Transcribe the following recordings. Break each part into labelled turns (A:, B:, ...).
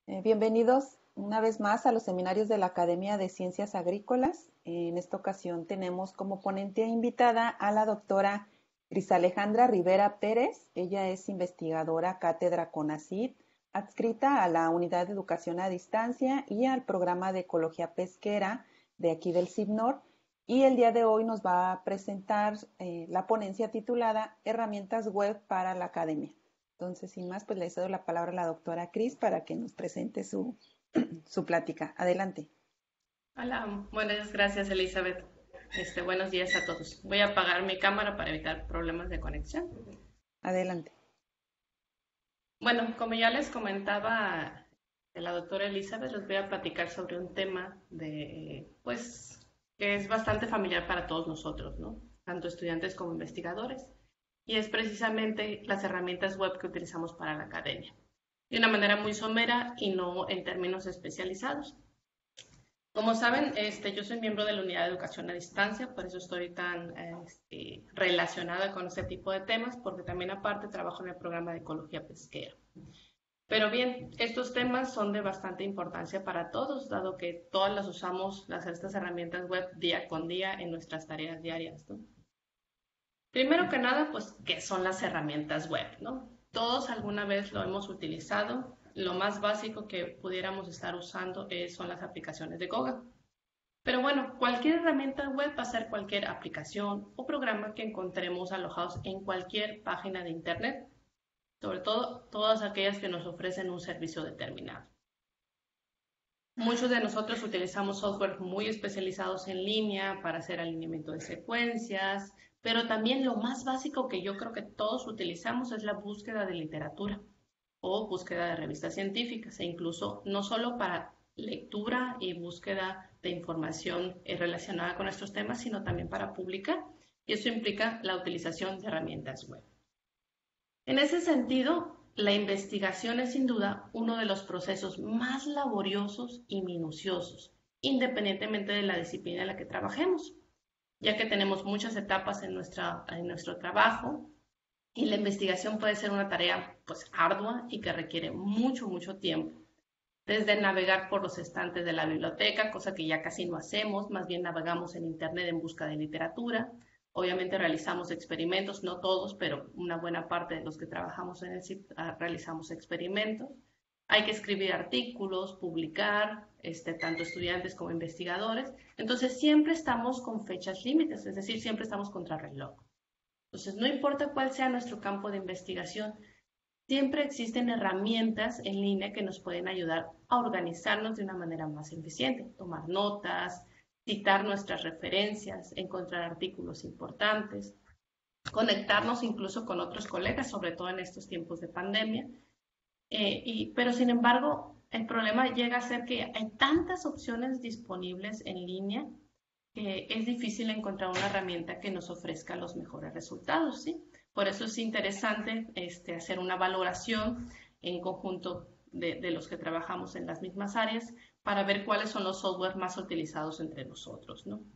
A: Bienvenidos una vez más a los seminarios de la Academia de Ciencias Agrícolas. En esta ocasión tenemos como ponente invitada a la doctora Cris Alejandra Rivera Pérez. Ella es investigadora cátedra CONACYT, adscrita a la Unidad de Educación a Distancia y al Programa de Ecología Pesquera de aquí del CIBNOR. Y el día de hoy nos va a presentar la ponencia titulada Herramientas Web para la Academia. Entonces, sin más, pues le cedo la palabra a la doctora Cris para que nos presente su plática. Adelante.
B: Hola, buenas gracias Elizabeth. Buenos días a todos. Voy a apagar mi cámara para evitar problemas de conexión.
A: Adelante.
B: Bueno, como ya les comentaba la doctora Elizabeth, les voy a platicar sobre un tema pues, que es bastante familiar para todos nosotros, ¿no? Tanto estudiantes como investigadores. Y es precisamente las herramientas web que utilizamos para la academia. De una manera muy somera y no en términos especializados. Como saben, yo soy miembro de la Unidad de Educación a Distancia, por eso estoy tan relacionada con este tipo de temas, porque también aparte trabajo en el programa de Ecología Pesquera. Pero bien, estos temas son de bastante importancia para todos, dado que todas las usamos, estas herramientas web día con día en nuestras tareas diarias, ¿no? Primero que nada, pues, ¿qué son las herramientas web, no? Todos alguna vez lo hemos utilizado. Lo más básico que pudiéramos estar usando son las aplicaciones de Google. Pero bueno, cualquier herramienta web va a ser cualquier aplicación o programa que encontremos alojados en cualquier página de Internet, sobre todo todas aquellas que nos ofrecen un servicio determinado. Muchos de nosotros utilizamos software muy especializados en línea para hacer alineamiento de secuencias, pero también lo más básico que yo creo que todos utilizamos es la búsqueda de literatura o búsqueda de revistas científicas e incluso no solo para lectura y búsqueda de información relacionada con estos temas, sino también para publicar. Y eso implica la utilización de herramientas web. En ese sentido, la investigación es sin duda uno de los procesos más laboriosos y minuciosos, independientemente de la disciplina en la que trabajemos, ya que tenemos muchas etapas en nuestro trabajo y la investigación puede ser una tarea pues ardua y que requiere mucho tiempo. Desde navegar por los estantes de la biblioteca, cosa que ya casi no hacemos, más bien navegamos en Internet en busca de literatura. Obviamente realizamos experimentos, no todos, pero una buena parte de los que trabajamos en el CIP realizamos experimentos. Hay que escribir artículos, publicar, tanto estudiantes como investigadores. Entonces siempre estamos con fechas límites, es decir, siempre estamos contra reloj. Entonces no importa cuál sea nuestro campo de investigación, siempre existen herramientas en línea que nos pueden ayudar a organizarnos de una manera más eficiente, tomar notas, citar nuestras referencias, encontrar artículos importantes, conectarnos incluso con otros colegas, sobre todo en estos tiempos de pandemia. Pero sin embargo, el problema llega a ser que hay tantas opciones disponibles en línea que es difícil encontrar una herramienta que nos ofrezca los mejores resultados, ¿sí? Por eso es interesante hacer una valoración en conjunto de los que trabajamos en las mismas áreas para ver cuáles son los softwares más utilizados entre nosotros, ¿no?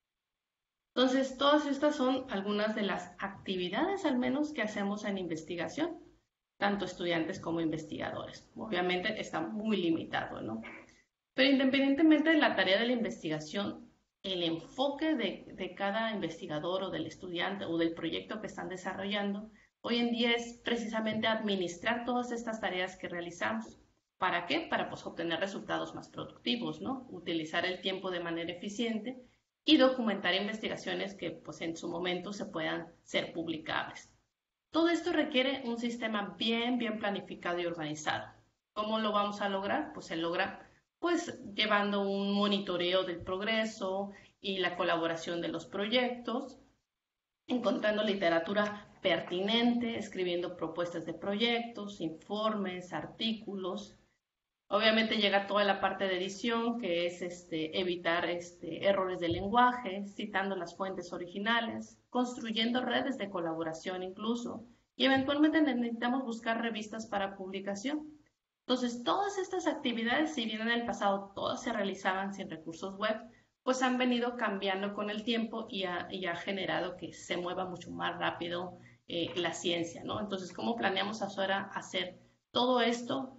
B: Entonces, todas estas son algunas de las actividades, al menos, que hacemos en investigación, tanto estudiantes como investigadores. Obviamente está muy limitado, ¿no? Pero independientemente de la tarea de la investigación, el enfoque de cada investigador o del estudiante o del proyecto que están desarrollando, hoy en día es precisamente administrar todas estas tareas que realizamos. ¿Para qué? Para pues, obtener resultados más productivos, ¿no? Utilizar el tiempo de manera eficiente y documentar investigaciones que pues, en su momento se puedan ser publicables. Todo esto requiere un sistema bien planificado y organizado. ¿Cómo lo vamos a lograr? Pues se logra pues llevando un monitoreo del progreso y la colaboración de los proyectos, encontrando literatura pertinente, escribiendo propuestas de proyectos, informes, artículos. Obviamente llega toda la parte de edición, que es evitar errores de lenguaje, citando las fuentes originales, construyendo redes de colaboración incluso, y eventualmente necesitamos buscar revistas para publicación. Entonces, todas estas actividades, si bien en el pasado todas se realizaban sin recursos web, pues han venido cambiando con el tiempo y ha generado que se mueva mucho más rápido la ciencia, ¿no? Entonces, ¿cómo planeamos ahora hacer todo esto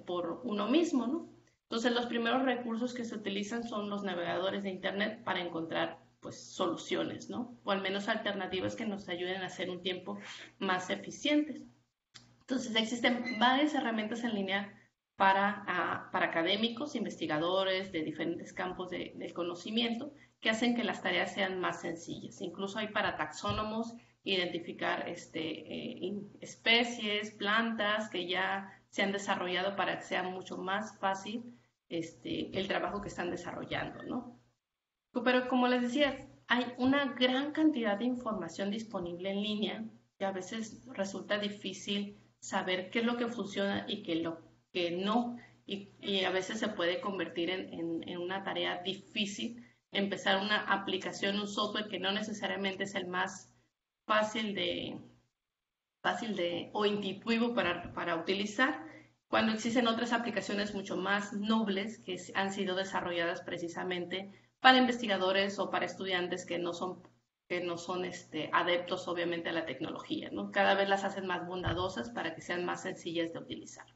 B: por uno mismo, ¿no? Entonces, los primeros recursos que se utilizan son los navegadores de Internet para encontrar, pues, soluciones, ¿no? O al menos alternativas que nos ayuden a hacer un tiempo más eficientes. Entonces, existen varias herramientas en línea para académicos, investigadores de diferentes campos del conocimiento que hacen que las tareas sean más sencillas. Incluso hay para taxónomos identificar especies, plantas que ya se han desarrollado para que sea mucho más fácil el trabajo que están desarrollando, ¿no? Pero como les decía, hay una gran cantidad de información disponible en línea que a veces resulta difícil saber qué es lo que funciona y qué es lo que no. Y a veces se puede convertir en una tarea difícil empezar una aplicación, un software que no necesariamente es el más fácil de o intuitivo para utilizar, cuando existen otras aplicaciones mucho más nobles que han sido desarrolladas precisamente para investigadores o para estudiantes que no son adeptos obviamente a la tecnología, ¿no? Cada vez las hacen más bondadosas para que sean más sencillas de utilizar.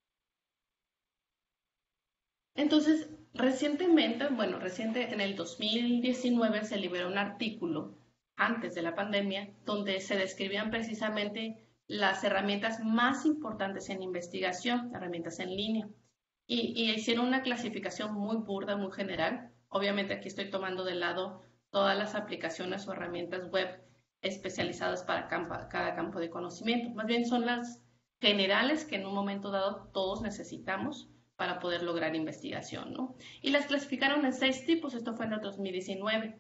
B: Entonces, recientemente, en el 2019 se liberó un artículo antes de la pandemia donde se describían precisamente las herramientas más importantes en investigación, herramientas en línea, y hicieron una clasificación muy burda, muy general. Obviamente aquí estoy tomando de lado todas las aplicaciones o herramientas web especializadas para cada campo de conocimiento. Más bien son las generales que en un momento dado todos necesitamos para poder lograr investigación, ¿no? Y las clasificaron en 6 tipos, esto fue en el 2019,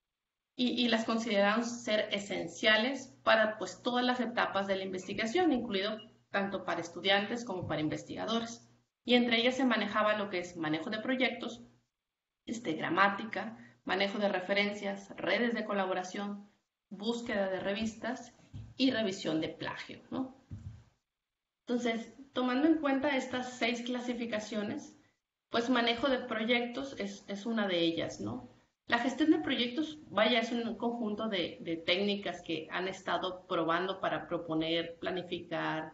B: y las consideraron ser esenciales para pues todas las etapas de la investigación, incluido tanto para estudiantes como para investigadores. Y entre ellas se manejaba lo que es manejo de proyectos, gramática, manejo de referencias, redes de colaboración, búsqueda de revistas y revisión de plagio, ¿no? Entonces, tomando en cuenta estas 6 clasificaciones, pues manejo de proyectos es una de ellas, ¿no? La gestión de proyectos, es un conjunto de técnicas que han estado probando para proponer, planificar,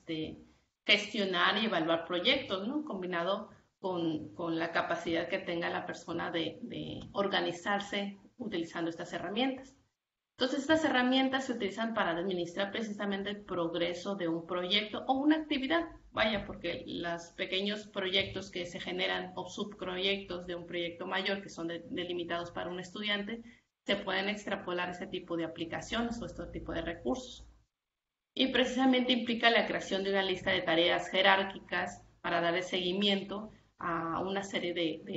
B: gestionar y evaluar proyectos, ¿no? Combinado con la capacidad que tenga la persona de organizarse utilizando estas herramientas. Entonces, estas herramientas se utilizan para administrar precisamente el progreso de un proyecto o una actividad. Porque los pequeños proyectos que se generan o subproyectos de un proyecto mayor que son delimitados para un estudiante, se pueden extrapolar ese tipo de aplicaciones o este tipo de recursos. Y precisamente implica la creación de una lista de tareas jerárquicas para dar seguimiento a una serie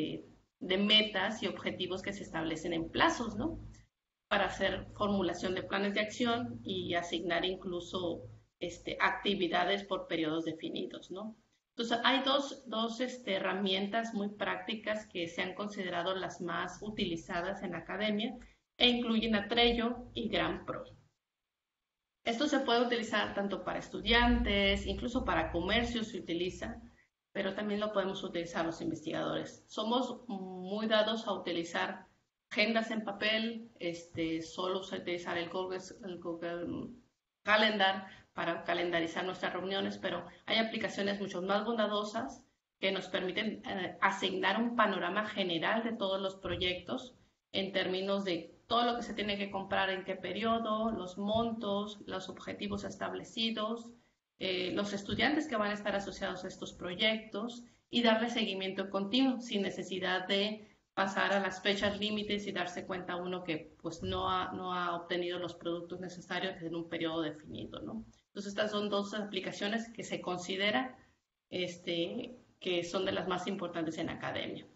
B: de metas y objetivos que se establecen en plazos, ¿no? Para hacer formulación de planes de acción y asignar incluso actividades por periodos definidos, ¿no? Entonces, hay dos herramientas muy prácticas que se han considerado las más utilizadas en la academia e incluyen a Trello y GrantPro. Esto se puede utilizar tanto para estudiantes, incluso para comercios se utiliza, pero también lo podemos utilizar los investigadores. Somos muy dados a utilizar agendas en papel, solo utilizar el Google Calendar para calendarizar nuestras reuniones, pero hay aplicaciones mucho más bondadosas que nos permiten asignar un panorama general de todos los proyectos en términos de todo lo que se tiene que comprar en qué periodo, los montos, los objetivos establecidos, los estudiantes que van a estar asociados a estos proyectos y darle seguimiento continuo sin necesidad de pasar a las fechas límites y darse cuenta uno que pues no ha obtenido los productos necesarios en un periodo definido, ¿no? Entonces estas son 2 aplicaciones que se considera que son de las más importantes en academia.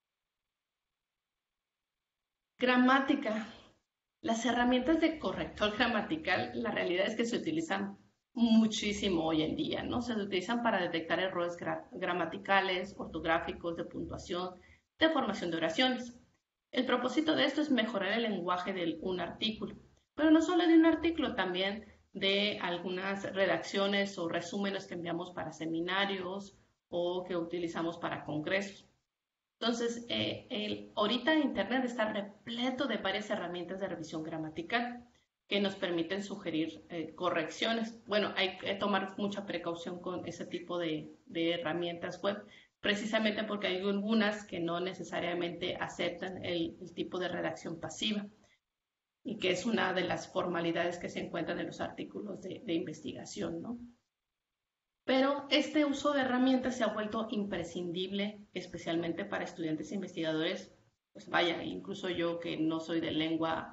B: Gramática. Las herramientas de corrector gramatical, la realidad es que se utilizan muchísimo hoy en día, ¿no? Se utilizan para detectar errores gramaticales, ortográficos, de puntuación, de formación de oraciones. El propósito de esto es mejorar el lenguaje de un artículo, pero no solo de un artículo, también de algunas redacciones o resúmenes que enviamos para seminarios o que utilizamos para congresos. Entonces, ahorita Internet está repleto de varias herramientas de revisión gramatical que nos permiten sugerir correcciones. Bueno, hay que tomar mucha precaución con ese tipo de herramientas web, precisamente porque hay algunas que no necesariamente aceptan el tipo de redacción pasiva y que es una de las formalidades que se encuentran en los artículos de investigación, ¿no? Pero este uso de herramientas se ha vuelto imprescindible, especialmente para estudiantes e investigadores. Pues vaya, incluso yo que no soy de lengua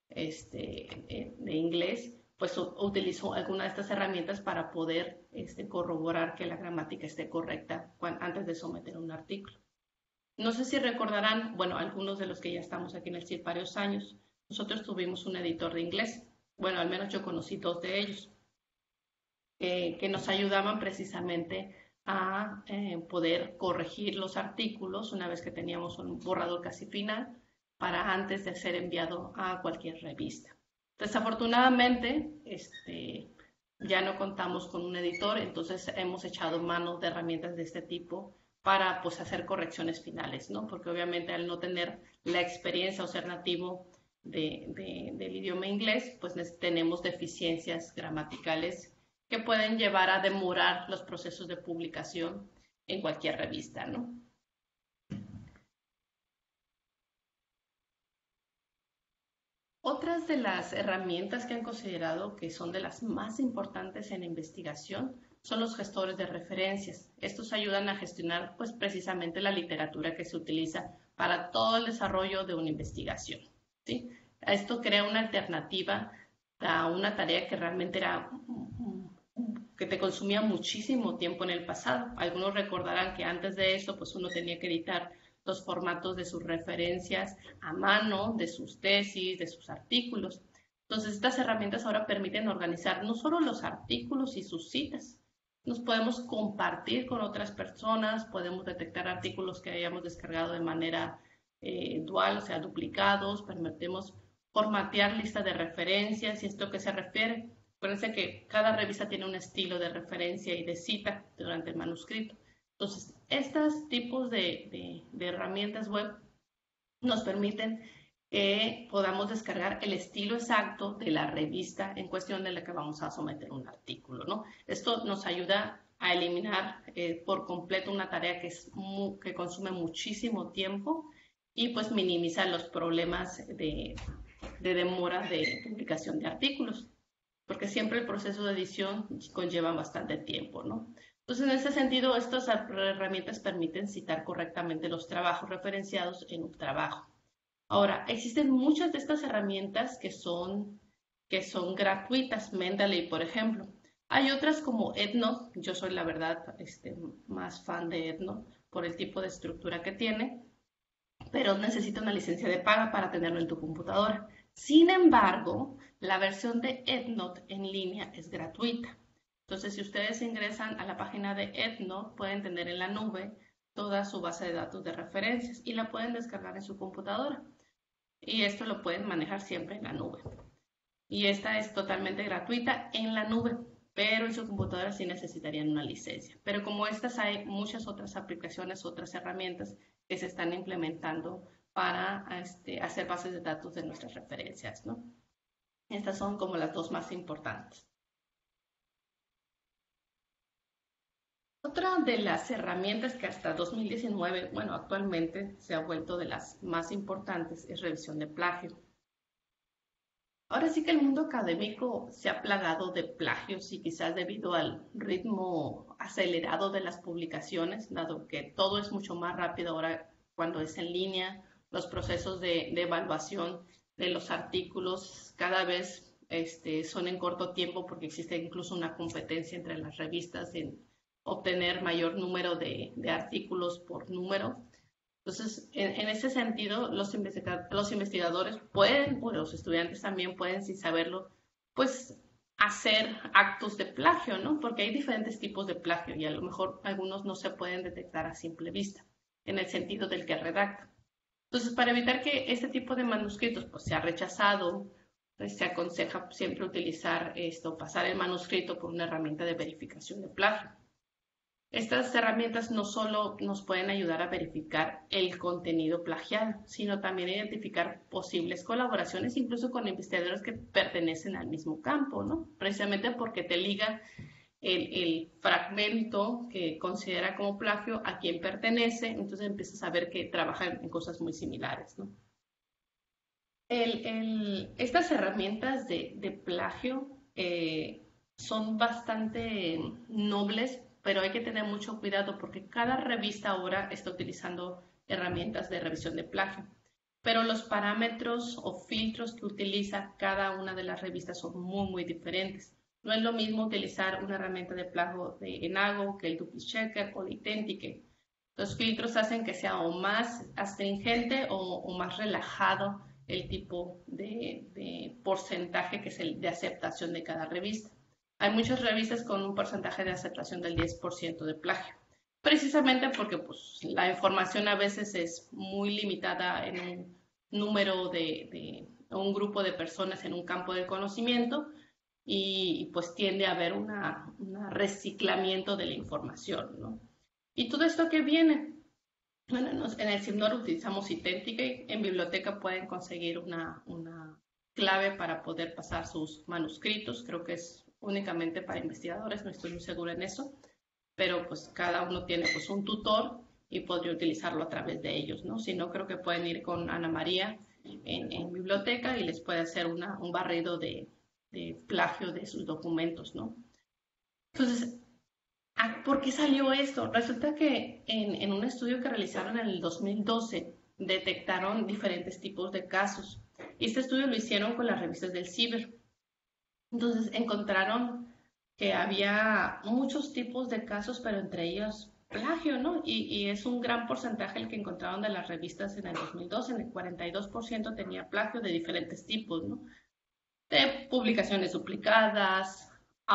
B: de inglés, pues utilizo alguna de estas herramientas para poder corroborar que la gramática esté correcta antes de someter un artículo. No sé si recordarán, bueno, algunos de los que ya estamos aquí en el CIR varios años, nosotros tuvimos un editor de inglés. Bueno, al menos yo conocí 2 de ellos, que nos ayudaban precisamente a poder corregir los artículos una vez que teníamos un borrador casi final para antes de ser enviado a cualquier revista. Desafortunadamente, ya no contamos con un editor, entonces hemos echado mano de herramientas de este tipo para pues hacer correcciones finales, ¿no? Porque obviamente al no tener la experiencia o ser nativo del idioma inglés, pues tenemos deficiencias gramaticales que pueden llevar a demorar los procesos de publicación en cualquier revista, ¿no? Otras de las herramientas que han considerado que son de las más importantes en investigación son los gestores de referencias. Estos ayudan a gestionar pues precisamente la literatura que se utiliza para todo el desarrollo de una investigación, ¿sí? Esto crea una alternativa a una tarea que realmente que te consumía muchísimo tiempo en el pasado. Algunos recordarán que antes de eso pues uno tenía que editar los formatos de sus referencias a mano, de sus tesis, de sus artículos. Entonces, estas herramientas ahora permiten organizar no solo los artículos y sus citas, nos podemos compartir con otras personas, podemos detectar artículos que hayamos descargado de manera dual, o sea, duplicados, permitimos formatear lista de referencias. ¿Y esto a qué se refiere? Acuérdense que cada revista tiene un estilo de referencia y de cita durante el manuscrito. Entonces, estos tipos de herramientas web nos permiten que podamos descargar el estilo exacto de la revista en cuestión de la que vamos a someter un artículo, ¿no? Esto nos ayuda a eliminar por completo una tarea que consume muchísimo tiempo y pues minimiza los problemas de demora de publicación de artículos, porque siempre el proceso de edición conlleva bastante tiempo, ¿no? Entonces, en ese sentido, estas herramientas permiten citar correctamente los trabajos referenciados en un trabajo. Ahora, existen muchas de estas herramientas que son gratuitas, Mendeley, por ejemplo. Hay otras como EndNote. Yo soy, la verdad, más fan de EndNote por el tipo de estructura que tiene, pero necesita una licencia de paga para tenerlo en tu computadora. Sin embargo, la versión de EndNote en línea es gratuita. Entonces, si ustedes ingresan a la página de EndNote, pueden tener en la nube toda su base de datos de referencias y la pueden descargar en su computadora. Y esto lo pueden manejar siempre en la nube. Y esta es totalmente gratuita en la nube, pero en su computadora sí necesitarían una licencia. Pero como estas, hay muchas otras aplicaciones, otras herramientas que se están implementando para hacer bases de datos de nuestras referencias, ¿no? Estas son como las 2 más importantes. Otra de las herramientas que hasta 2019, bueno, actualmente se ha vuelto de las más importantes es revisión de plagio. Ahora sí que el mundo académico se ha plagado de plagios y quizás debido al ritmo acelerado de las publicaciones, dado que todo es mucho más rápido ahora cuando es en línea, los procesos de evaluación de los artículos cada vez son en corto tiempo porque existe incluso una competencia entre las revistas en obtener mayor número de artículos por número. Entonces, en ese sentido, los investigadores pueden, o los estudiantes también pueden, sin saberlo, pues hacer actos de plagio, ¿no? Porque hay diferentes tipos de plagio y a lo mejor algunos no se pueden detectar a simple vista, en el sentido del que redacta. Entonces, para evitar que este tipo de manuscritos pues, sea rechazado, pues, se aconseja siempre utilizar pasar el manuscrito por una herramienta de verificación de plagio. Estas herramientas no solo nos pueden ayudar a verificar el contenido plagiado, sino también a identificar posibles colaboraciones, incluso con investigadores que pertenecen al mismo campo, ¿no? Precisamente porque te liga el fragmento que considera como plagio a quién pertenece, entonces empiezas a ver que trabajan en cosas muy similares, ¿no? Estas herramientas de plagio son bastante nobles, pero hay que tener mucho cuidado porque cada revista ahora está utilizando herramientas de revisión de plagio, pero los parámetros o filtros que utiliza cada una de las revistas son muy diferentes. No es lo mismo utilizar una herramienta de plagio de Enago que el Duplicate Checker o de Identity. Los filtros hacen que sea o más astringente o más relajado el tipo de porcentaje que es el de aceptación de cada revista. Hay muchas revistas con un porcentaje de aceptación del 10% de plagio, precisamente porque pues, la información a veces es muy limitada en un número un grupo de personas en un campo de conocimiento y pues tiende a haber un reciclamiento de la información, ¿no? ¿Y todo esto qué viene? Bueno, en el CIMNOR utilizamos Identity. En biblioteca pueden conseguir una clave para poder pasar sus manuscritos. Creo que es únicamente para investigadores, no estoy muy segura en eso, pero pues cada uno tiene pues un tutor y podría utilizarlo a través de ellos, ¿no? Si no, creo que pueden ir con Ana María en biblioteca y les puede hacer un barrido de plagio de sus documentos, ¿no? Entonces, ¿por qué salió esto? Resulta que en un estudio que realizaron en el 2012 detectaron diferentes tipos de casos. Y este estudio lo hicieron con las revistas del CIBER. Entonces encontraron que había muchos tipos de casos, pero entre ellos plagio, ¿no? Y es un gran porcentaje el que encontraron de las revistas en el 2012. En el 42% tenía plagio de diferentes tipos, ¿no? De publicaciones duplicadas,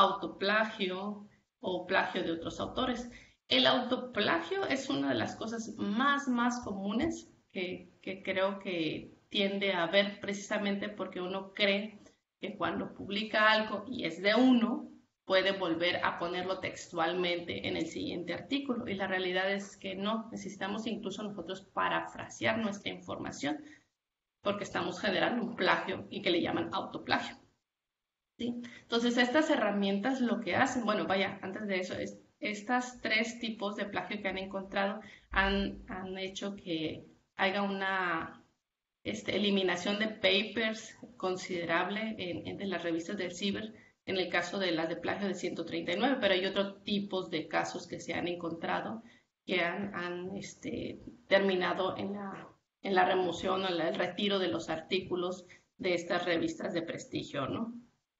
B: autoplagio o plagio de otros autores. El autoplagio es una de las cosas más comunes que creo que tiende a haber precisamente porque uno cree que cuando publica algo y es de uno, puede volver a ponerlo textualmente en el siguiente artículo. Y la realidad es que no, necesitamos incluso nosotros parafrasear nuestra información porque estamos generando un plagio y que le llaman autoplagio. ¿Sí? Entonces, estas herramientas lo que hacen, bueno, vaya, antes de eso, estas tres tipos de plagio que han encontrado han hecho que haya una eliminación de papers considerable en las revistas del CIBER, en el caso de las de plagio de 139, pero hay otros tipos de casos que se han encontrado que han terminado en la remoción o el retiro de los artículos de estas revistas de prestigio, ¿no?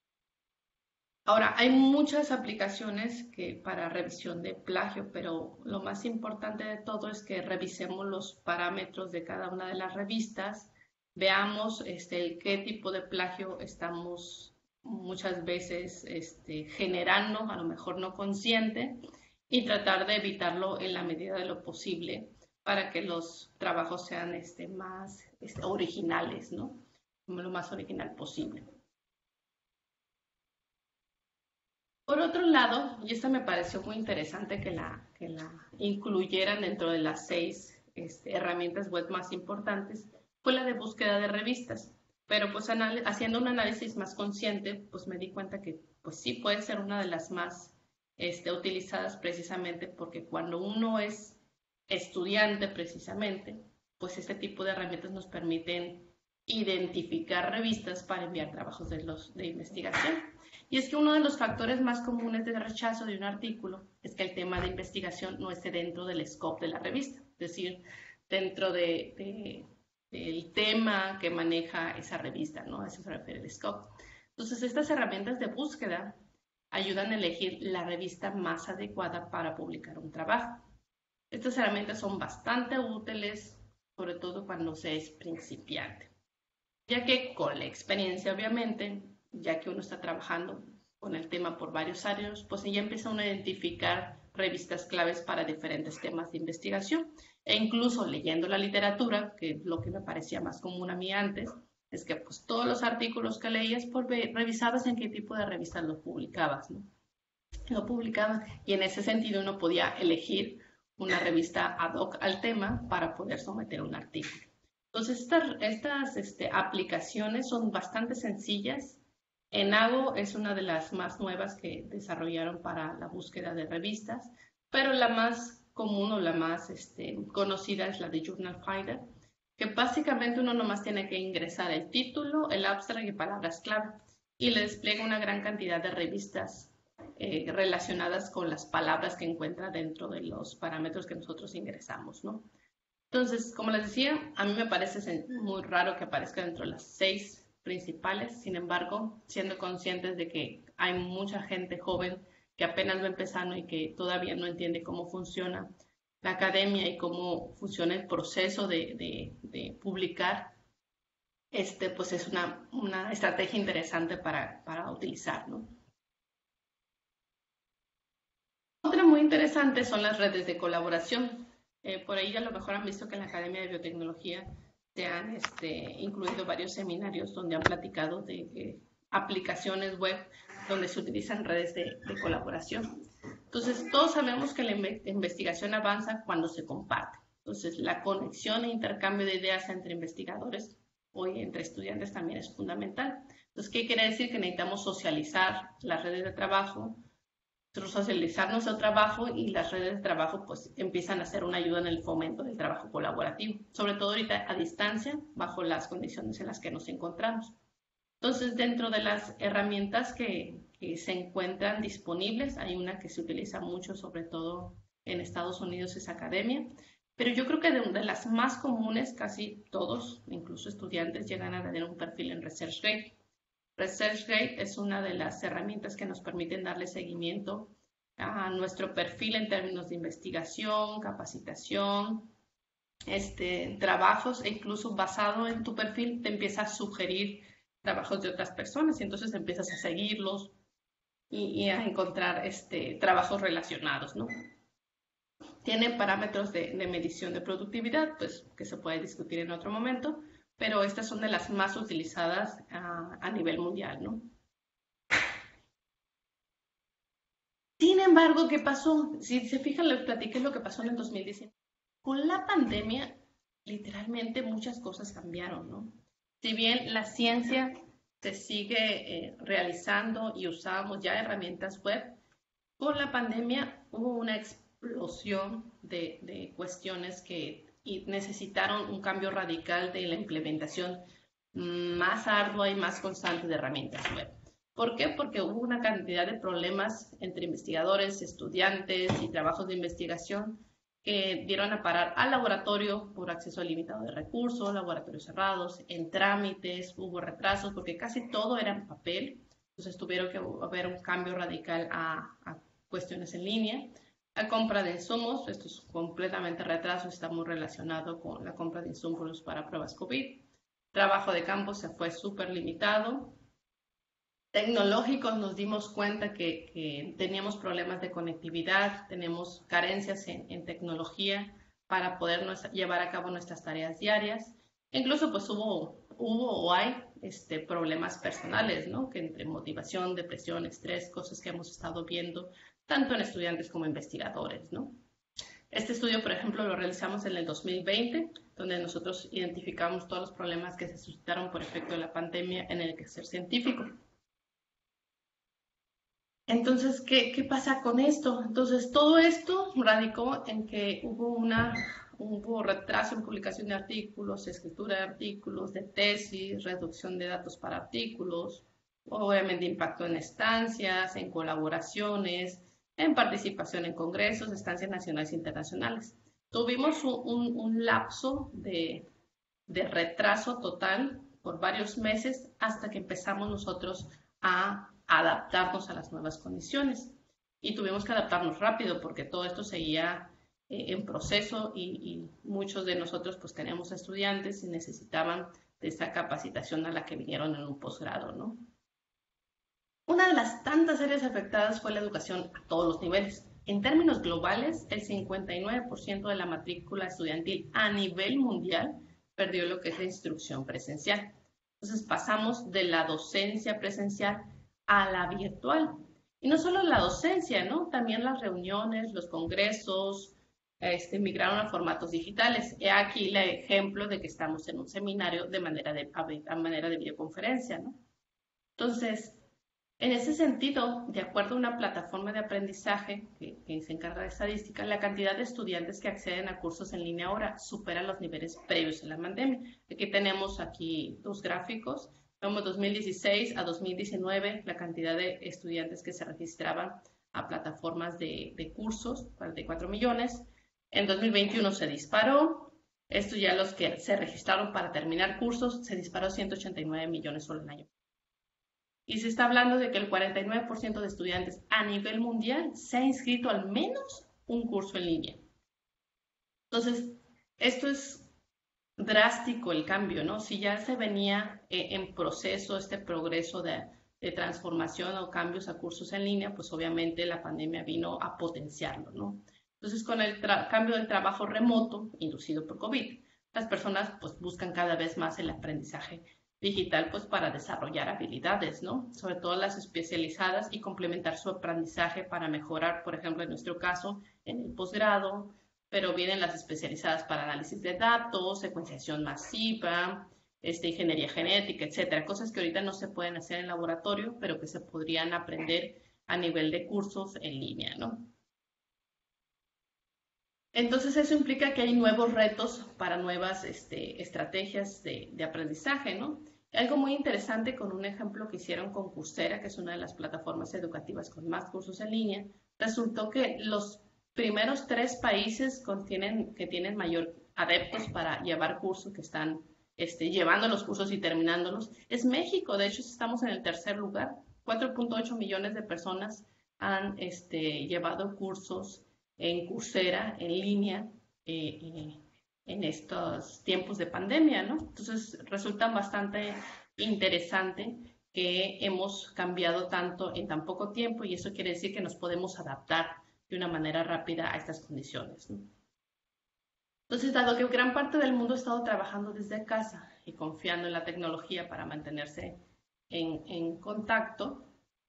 B: Ahora, hay muchas aplicaciones para revisión de plagio, pero lo más importante de todo es que revisemos los parámetros de cada una de las revistas, veamos qué tipo de plagio estamos muchas veces generando, a lo mejor no consciente, y tratar de evitarlo en la medida de lo posible para que los trabajos sean más originales, ¿no? Lo más original posible. Por otro lado, y esta me pareció muy interesante que la incluyeran dentro de las 6 herramientas web más importantes, fue la de búsqueda de revistas. Pero pues haciendo un análisis más consciente, pues me di cuenta que pues sí puede ser una de las más utilizadas precisamente porque cuando uno es estudiante precisamente, pues este tipo de herramientas nos permiten identificar revistas para enviar trabajos de investigación. Y es que uno de los factores más comunes de rechazo de un artículo es que el tema de investigación no esté dentro del scope de la revista, es decir, dentro del tema que maneja esa revista, ¿no? A eso se refiere el scope. Entonces, estas herramientas de búsqueda ayudan a elegir la revista más adecuada para publicar un trabajo. Estas herramientas son bastante útiles, sobre todo cuando se es principiante, ya que con la experiencia, obviamente, ya que uno está trabajando con el tema por varios años, pues ya empieza uno a identificar revistas claves para diferentes temas de investigación. E incluso leyendo la literatura, que es lo que me parecía más común a mí antes, es que pues todos los artículos que leías, pues revisabas en qué tipo de revistas los publicabas, ¿no? lo publicaban, y en ese sentido uno podía elegir una revista ad hoc al tema para poder someter un artículo. Entonces, estas aplicaciones son bastante sencillas. Enago es una de las más nuevas que desarrollaron para la búsqueda de revistas, pero la más común o la más conocida es la de Journal Finder, que básicamente uno nomás tiene que ingresar el título, el abstract y palabras clave, y le despliega una gran cantidad de revistas relacionadas con las palabras que encuentra dentro de los parámetros que nosotros ingresamos, ¿no? Entonces, como les decía, a mí me parece muy raro que aparezca dentro de las 6 principales. Sin embargo, siendo conscientes de que hay mucha gente joven que apenas va empezando y que todavía no entiende cómo funciona la academia y cómo funciona el proceso de publicar, pues es una estrategia interesante para utilizar, ¿no? Otra muy interesante son las redes de colaboración. Por ahí a lo mejor han visto que en la Academia de Biotecnología se han incluido varios seminarios donde han platicado de aplicaciones web donde se utilizan redes de colaboración. Entonces, todos sabemos que la investigación avanza cuando se comparte. Entonces, la conexión e intercambio de ideas entre investigadores o entre estudiantes también es fundamental. Entonces, ¿qué quiere decir? Que necesitamos socializar las redes de trabajo, socializar nuestro trabajo, y las redes de trabajo pues empiezan a ser una ayuda en el fomento del trabajo colaborativo, sobre todo ahorita a distancia, bajo las condiciones en las que nos encontramos. Entonces, dentro de las herramientas que se encuentran disponibles, hay una que se utiliza mucho, sobre todo en Estados Unidos, es Academia, pero yo creo que de las más comunes, casi todos, incluso estudiantes, llegan a tener un perfil en ResearchGate. ResearchGate es una de las herramientas que nos permiten darle seguimiento a nuestro perfil en términos de investigación, capacitación, trabajos, e incluso basado en tu perfil te empieza a sugerir trabajos de otras personas, y entonces empiezas a seguirlos y a encontrar trabajos relacionados, ¿no? Tiene parámetros de medición de productividad, pues que se puede discutir en otro momento, pero estas son de las más utilizadas a nivel mundial, ¿no? Sin embargo, ¿qué pasó? Si se fijan, les platiqué lo que pasó en el 2019. Con la pandemia, literalmente muchas cosas cambiaron, ¿no? Si bien la ciencia se sigue realizando y usamos ya herramientas web, con la pandemia hubo una explosión de cuestiones que necesitaron un cambio radical de la implementación más ardua y más constante de herramientas web. ¿Por qué? Porque hubo una cantidad de problemas entre investigadores, estudiantes y trabajos de investigación que dieron a parar al laboratorio por acceso limitado de recursos, laboratorios cerrados, en trámites, hubo retrasos porque casi todo era en papel, entonces tuvieron que haber un cambio radical a cuestiones en línea. La compra de insumos, esto es completamente retraso, está muy relacionado con la compra de insumos para pruebas COVID. Trabajo de campo se fue súper limitado. Tecnológicos, nos dimos cuenta que teníamos problemas de conectividad, tenemos carencias en tecnología para poder llevar a cabo nuestras tareas diarias. Incluso pues hubo o hay problemas personales, ¿no? Que entre motivación, depresión, estrés, cosas que hemos estado viendo tanto en estudiantes como investigadores, ¿no? Este estudio, por ejemplo, lo realizamos en el 2020, donde nosotros identificamos todos los problemas que se suscitaron por efecto de la pandemia en el quehacer científico. Entonces, ¿qué pasa con esto? Entonces, todo esto radicó en que hubo retraso en publicación de artículos, escritura de artículos, de tesis, reducción de datos para artículos, obviamente impacto en estancias, en colaboraciones, en participación en congresos, estancias nacionales e internacionales. Tuvimos un lapso de retraso total por varios meses hasta que empezamos nosotros a adaptarnos a las nuevas condiciones. Y tuvimos que adaptarnos rápido porque todo esto seguía en proceso y muchos de nosotros pues tenemos estudiantes y necesitaban de esta capacitación a la que vinieron en un posgrado, ¿no? Una de las tantas áreas afectadas fue la educación a todos los niveles. En términos globales, el 59% de la matrícula estudiantil a nivel mundial perdió lo que es la instrucción presencial. Entonces pasamos de la docencia presencial a la virtual. Y no solo la docencia, ¿no? También las reuniones, los congresos, migraron a formatos digitales. He aquí el ejemplo de que estamos en un seminario a manera de videoconferencia, ¿no? Entonces, en ese sentido, de acuerdo a una plataforma de aprendizaje que se encarga de estadística, la cantidad de estudiantes que acceden a cursos en línea ahora supera los niveles previos a la pandemia. Aquí tenemos dos gráficos. Vemos 2016 a 2019, la cantidad de estudiantes que se registraban a plataformas de cursos, 44 millones. En 2021 se disparó. Esto ya los que se registraron para terminar cursos, se disparó a 189 millones solo en año. Y se está hablando de que el 49% de estudiantes a nivel mundial se ha inscrito al menos un curso en línea. Entonces, esto es drástico el cambio, ¿no? Si ya se venía en proceso este progreso de transformación o cambios a cursos en línea, pues obviamente la pandemia vino a potenciarlo, ¿no? Entonces, con el cambio del trabajo remoto inducido por COVID, las personas pues buscan cada vez más el aprendizaje digital pues para desarrollar habilidades, ¿no? Sobre todo las especializadas y complementar su aprendizaje para mejorar, por ejemplo, en nuestro caso, en el posgrado, pero vienen las especializadas para análisis de datos, secuenciación masiva, ingeniería genética, etcétera, cosas que ahorita no se pueden hacer en laboratorio, pero que se podrían aprender a nivel de cursos en línea, ¿no? Entonces eso implica que hay nuevos retos para nuevas estrategias de aprendizaje, ¿no? Algo muy interesante con un ejemplo que hicieron con Coursera, que es una de las plataformas educativas con más cursos en línea, resultó que los primeros 3 países que tienen mayor adeptos para llevar cursos, que están llevando los cursos y terminándolos, es México. De hecho, estamos en el tercer lugar. 4.8 millones de personas han llevado cursos en Coursera, en línea, en estos tiempos de pandemia, ¿no? Entonces resulta bastante interesante que hemos cambiado tanto en tan poco tiempo y eso quiere decir que nos podemos adaptar de una manera rápida a estas condiciones, ¿no? Entonces, dado que gran parte del mundo ha estado trabajando desde casa y confiando en la tecnología para mantenerse en contacto,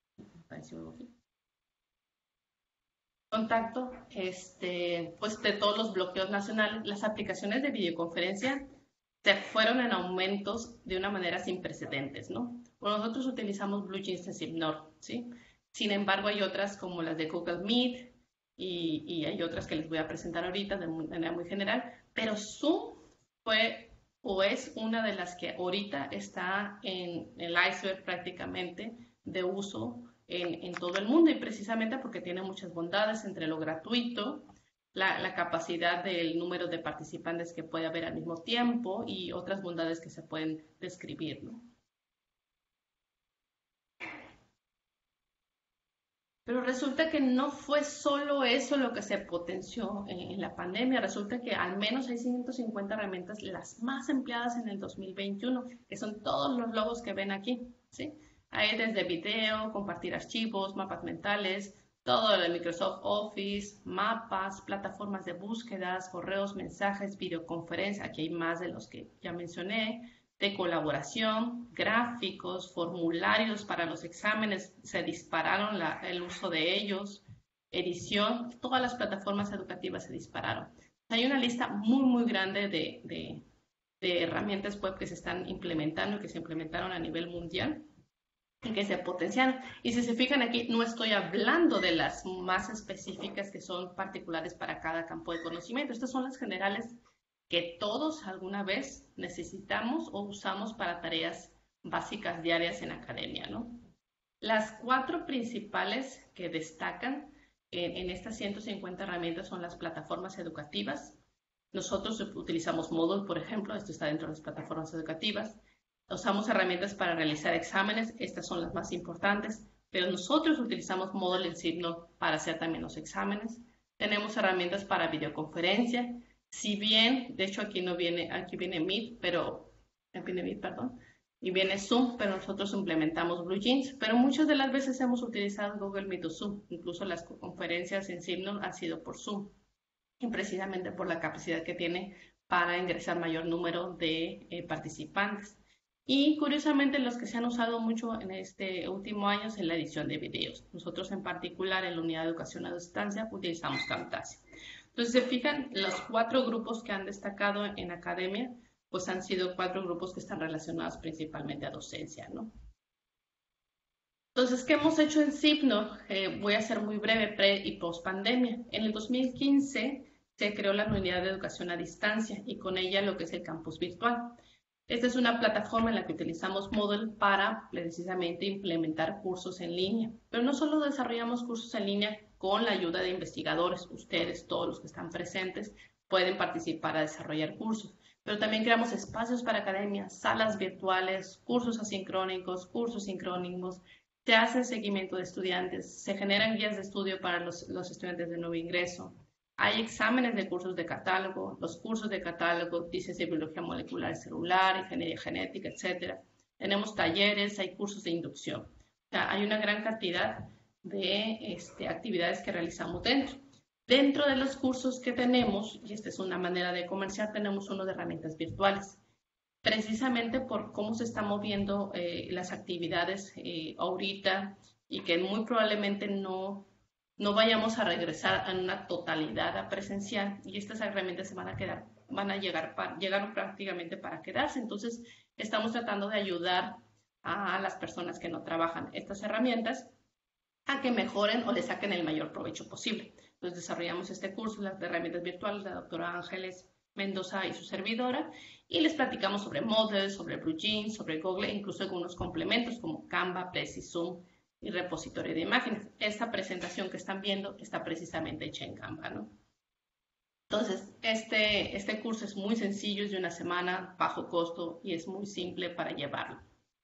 B: pues de todos los bloqueos nacionales, las aplicaciones de videoconferencia se fueron en aumentos de una manera sin precedentes, ¿no? Bueno, nosotros utilizamos BlueJeans en Signor, ¿sí? Sin embargo, hay otras como las de Google Meet y hay otras que les voy a presentar ahorita de manera muy general, pero Zoom fue o es una de las que ahorita está en el iceberg prácticamente de uso en todo el mundo y precisamente porque tiene muchas bondades entre lo gratuito, la capacidad del número de participantes que puede haber al mismo tiempo y otras bondades que se pueden describir, ¿no? Pero resulta que no fue solo eso lo que se potenció en la pandemia. Resulta que al menos hay 150 herramientas, las más empleadas en el 2021, que son todos los logos que ven aquí, ¿sí? Hay desde video, compartir archivos, mapas mentales, todo lo de Microsoft Office, mapas, plataformas de búsquedas, correos, mensajes, videoconferencia. Aquí hay más de los que ya mencioné, de colaboración, gráficos, formularios para los exámenes, se dispararon el uso de ellos, edición, todas las plataformas educativas se dispararon. Hay una lista muy, muy grande de herramientas web que se están implementando, que se implementaron a nivel mundial y que se potenciaron. Y si se fijan aquí, no estoy hablando de las más específicas que son particulares para cada campo de conocimiento. Estas son las generales que todos alguna vez necesitamos o usamos para tareas básicas diarias en academia, ¿no? Las 4 principales que destacan en estas 150 herramientas son las plataformas educativas. Nosotros utilizamos Moodle, por ejemplo, esto está dentro de las plataformas educativas. Usamos herramientas para realizar exámenes, estas son las más importantes, pero nosotros utilizamos Moodle en Signal para hacer también los exámenes. Tenemos herramientas para videoconferencia. Si bien, de hecho aquí no viene, aquí viene Meet, perdón, y viene Zoom, pero nosotros implementamos BlueJeans, pero muchas de las veces hemos utilizado Google Meet o Zoom, incluso las conferencias en Signal han sido por Zoom, y precisamente por la capacidad que tiene para ingresar mayor número de participantes. y curiosamente los que se han usado mucho en este último año es en la edición de videos. Nosotros en particular en la unidad de educación a distancia utilizamos Camtasia. Entonces, se fijan, los 4 grupos que han destacado en academia, pues han sido 4 grupos que están relacionados principalmente a docencia, ¿no? Entonces, ¿qué hemos hecho en CIPNO? Voy a ser muy breve, pre y post pandemia. En el 2015 se creó la unidad de educación a distancia y con ella lo que es el campus virtual. Esta es una plataforma en la que utilizamos Moodle para precisamente implementar cursos en línea. Pero no solo desarrollamos cursos en línea con la ayuda de investigadores, ustedes, todos los que están presentes, pueden participar a desarrollar cursos. Pero también creamos espacios para academia, salas virtuales, cursos asincrónicos, cursos sincrónicos, se hace seguimiento de estudiantes, se generan guías de estudio para los estudiantes de nuevo ingreso. Hay exámenes de cursos de catálogo, los cursos de catálogo, dices de biología molecular y celular, ingeniería genética, etc. Tenemos talleres, hay cursos de inducción. O sea, hay una gran cantidad de actividades que realizamos dentro. Dentro de los cursos que tenemos, y esta es una manera de comerciar, tenemos uno de herramientas virtuales. Precisamente por cómo se están moviendo las actividades ahorita y que muy probablemente no vayamos a regresar a una totalidad a presencial y estas herramientas se van a llegar prácticamente para quedarse. Entonces, estamos tratando de ayudar a las personas que no trabajan estas herramientas a que mejoren o le saquen el mayor provecho posible. Entonces, desarrollamos este curso, las herramientas virtuales, la doctora Ángeles Mendoza y su servidora, y les platicamos sobre Moodle, sobre BlueJeans, sobre Google e incluso algunos complementos como Canva, Prezi, Zoom y repositorio de imágenes. Esta presentación que están viendo está precisamente hecha en Canva, ¿no? Entonces, este curso es muy sencillo, es de una semana, bajo costo y es muy simple para llevarlo.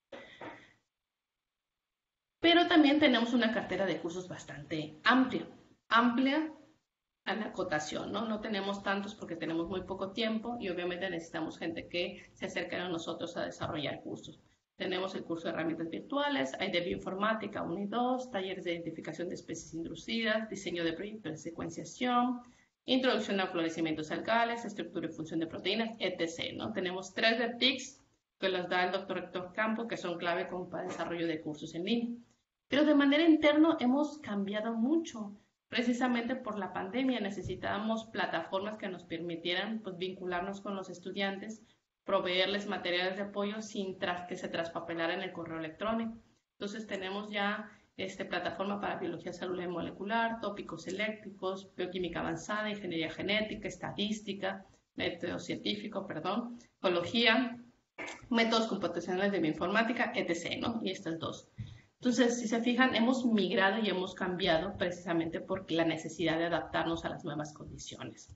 B: Pero también tenemos una cartera de cursos bastante amplia a la acotación, ¿no? No tenemos tantos porque tenemos muy poco tiempo y obviamente necesitamos gente que se acerque a nosotros a desarrollar cursos. Tenemos el curso de herramientas virtuales, hay de bioinformática 1 y 2, talleres de identificación de especies inducidas, diseño de proyectos de secuenciación, introducción a florecimientos alcales, estructura y función de proteínas, etc., ¿no? Tenemos 3 de TICS que los da el doctor Héctor Campo, que son clave para el desarrollo de cursos en línea. Pero de manera interna hemos cambiado mucho. Precisamente por la pandemia necesitábamos plataformas que nos permitieran pues, vincularnos con los estudiantes, proveerles materiales de apoyo sin que se traspapelara en el correo electrónico. Entonces tenemos ya plataforma para biología celular y molecular, tópicos eléctricos, bioquímica avanzada, ingeniería genética, estadística, método científico, ecología, métodos computacionales de bioinformática, etc., ¿no? Y estas 2. Entonces, si se fijan, hemos migrado y hemos cambiado precisamente por la necesidad de adaptarnos a las nuevas condiciones.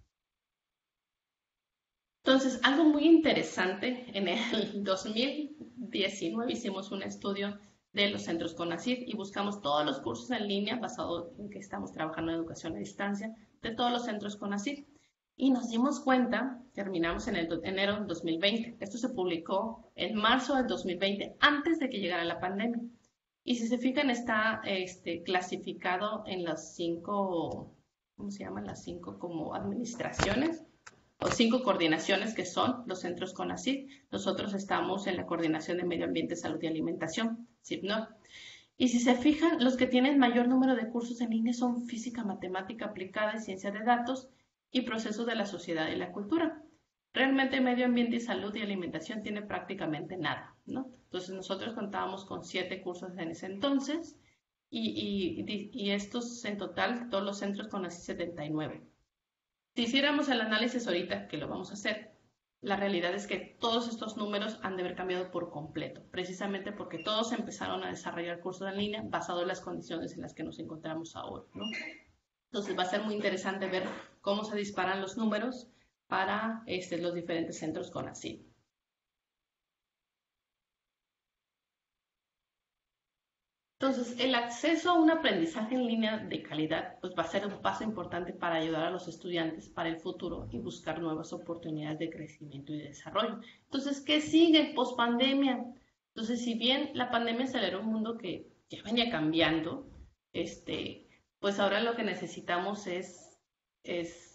B: Entonces, algo muy interesante, en el 2019 hicimos un estudio de los centros CONACYT y buscamos todos los cursos en línea, basado en que estamos trabajando en educación a distancia, de todos los centros CONACYT. Y nos dimos cuenta, terminamos en enero del 2020, esto se publicó en marzo del 2020, antes de que llegara la pandemia. Y si se fijan, está clasificado en las 5, ¿cómo se llaman? Las 5 como administraciones o 5 coordinaciones que son los centros CONACYT. Nosotros estamos en la Coordinación de Medio Ambiente, Salud y Alimentación, CIPNOR. Y si se fijan, los que tienen mayor número de cursos en línea son física, matemática aplicada y ciencia de datos y procesos de la sociedad y la cultura. Realmente medio ambiente y salud y alimentación tiene prácticamente nada, ¿no? Entonces nosotros contábamos con 7 cursos en ese entonces y estos en total, todos los centros con así 79. Si hiciéramos el análisis ahorita, que lo vamos a hacer, la realidad es que todos estos números han de haber cambiado por completo, precisamente porque todos empezaron a desarrollar cursos en línea basado en las condiciones en las que nos encontramos ahora, ¿no? Entonces va a ser muy interesante ver cómo se disparan los números para los diferentes centros CONACYT. Entonces, el acceso a un aprendizaje en línea de calidad pues, va a ser un paso importante para ayudar a los estudiantes para el futuro y buscar nuevas oportunidades de crecimiento y de desarrollo. Entonces, ¿qué sigue post pandemia? Entonces, si bien la pandemia aceleró un mundo que ya venía cambiando, pues ahora lo que necesitamos es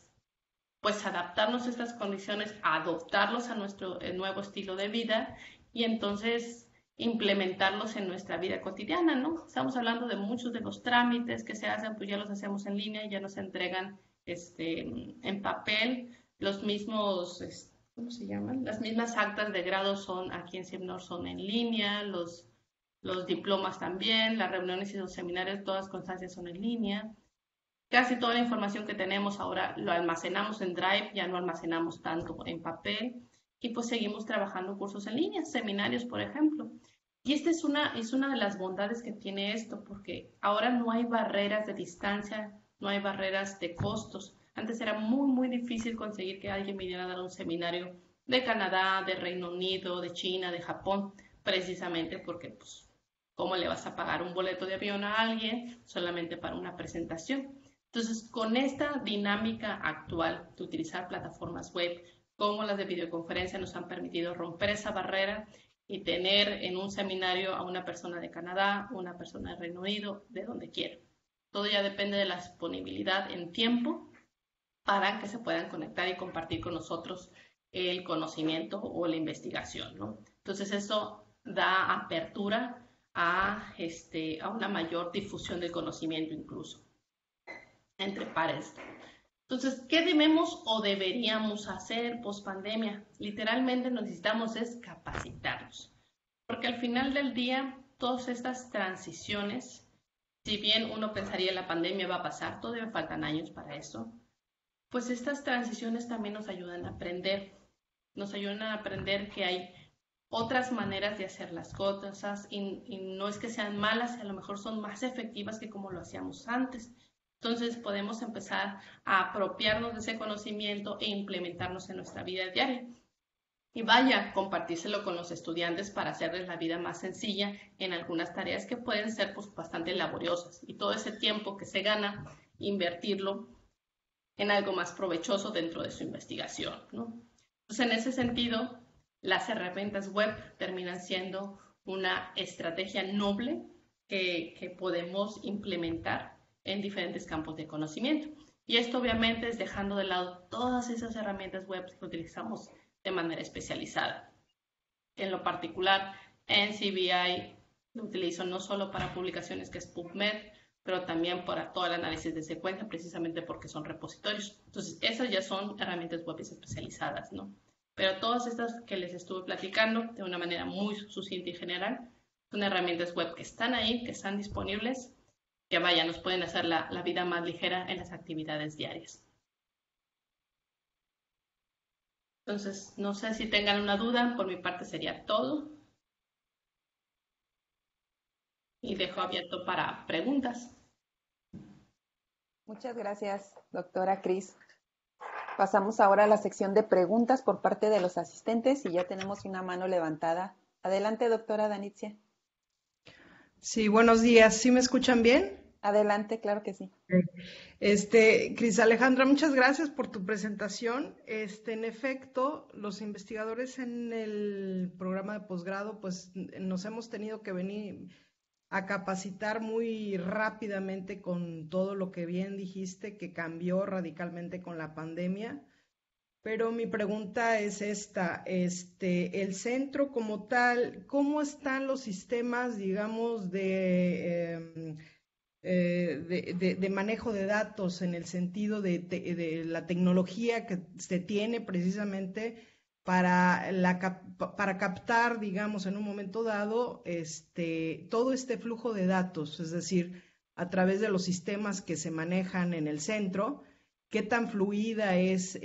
B: pues adaptarnos a estas condiciones, adoptarlos a nuestro nuevo estilo de vida y entonces implementarlos en nuestra vida cotidiana, ¿no? Estamos hablando de muchos de los trámites que se hacen, pues ya los hacemos en línea y ya nos entregan en papel. Los mismos, ¿cómo se llaman? Las mismas actas de grado son aquí en CIMNOR son en línea, los diplomas también, las reuniones y los seminarios, todas constancias son en línea. Casi toda la información que tenemos ahora lo almacenamos en Drive, ya no almacenamos tanto en papel y pues seguimos trabajando cursos en línea, seminarios, por ejemplo. Y esta es una de las bondades que tiene esto, porque ahora no hay barreras de distancia, no hay barreras de costos. Antes era muy, muy difícil conseguir que alguien viniera a dar un seminario de Canadá, de Reino Unido, de China, de Japón, precisamente porque, pues, ¿cómo le vas a pagar un boleto de avión a alguien solamente para una presentación? Entonces, con esta dinámica actual de utilizar plataformas web como las de videoconferencia nos han permitido romper esa barrera y tener en un seminario a una persona de Canadá, una persona de Reino Unido, de donde quiera. Todo ya depende de la disponibilidad en tiempo para que se puedan conectar y compartir con nosotros el conocimiento o la investigación, ¿no? Entonces eso da apertura a una mayor difusión del conocimiento incluso entre pares. Entonces, ¿qué debemos o deberíamos hacer post pandemia? Literalmente necesitamos es capacitarnos, porque al final del día, todas estas transiciones, si bien uno pensaría la pandemia va a pasar, todavía faltan años para eso, pues estas transiciones también nos ayudan a aprender que hay otras maneras de hacer las cosas y no es que sean malas, a lo mejor son más efectivas que como lo hacíamos antes. Entonces podemos empezar a apropiarnos de ese conocimiento e implementarnos en nuestra vida diaria. Y vaya, compartírselo con los estudiantes para hacerles la vida más sencilla en algunas tareas que pueden ser pues, bastante laboriosas. Y todo ese tiempo que se gana, invertirlo en algo más provechoso dentro de su investigación, ¿no? Entonces, en ese sentido, las herramientas web terminan siendo una estrategia noble que podemos implementar en diferentes campos de conocimiento. Y esto obviamente es dejando de lado todas esas herramientas web que utilizamos de manera especializada. En lo particular, NCBI lo utilizo no solo para publicaciones que es PubMed, pero también para todo el análisis de secuencia, precisamente porque son repositorios. Entonces, esas ya son herramientas web especializadas, ¿no? Pero todas estas que les estuve platicando de una manera muy sucinta y general, son herramientas web que están ahí, que están disponibles, que vaya, nos pueden hacer la vida más ligera en las actividades diarias. Entonces, no sé si tengan una duda, por mi parte sería todo. Y dejo abierto para preguntas.
A: Muchas gracias, doctora Cris. Pasamos ahora a la sección de preguntas por parte de los asistentes y ya tenemos una mano levantada. Adelante, doctora Danitza.
C: Sí, buenos días. ¿Sí me escuchan bien?
A: Adelante, claro que sí.
C: Cris Alejandra, muchas gracias por tu presentación. En efecto, los investigadores en el programa de posgrado, pues nos hemos tenido que venir a capacitar muy rápidamente con todo lo que bien dijiste, que cambió radicalmente con la pandemia. Pero mi pregunta es esta, el centro como tal, ¿cómo están los sistemas, digamos, de manejo de datos en el sentido de la tecnología que se tiene precisamente para captar, digamos, en un momento dado, todo este flujo de datos, es decir, a través de los sistemas que se manejan en el centro? ¿Qué tan fluida es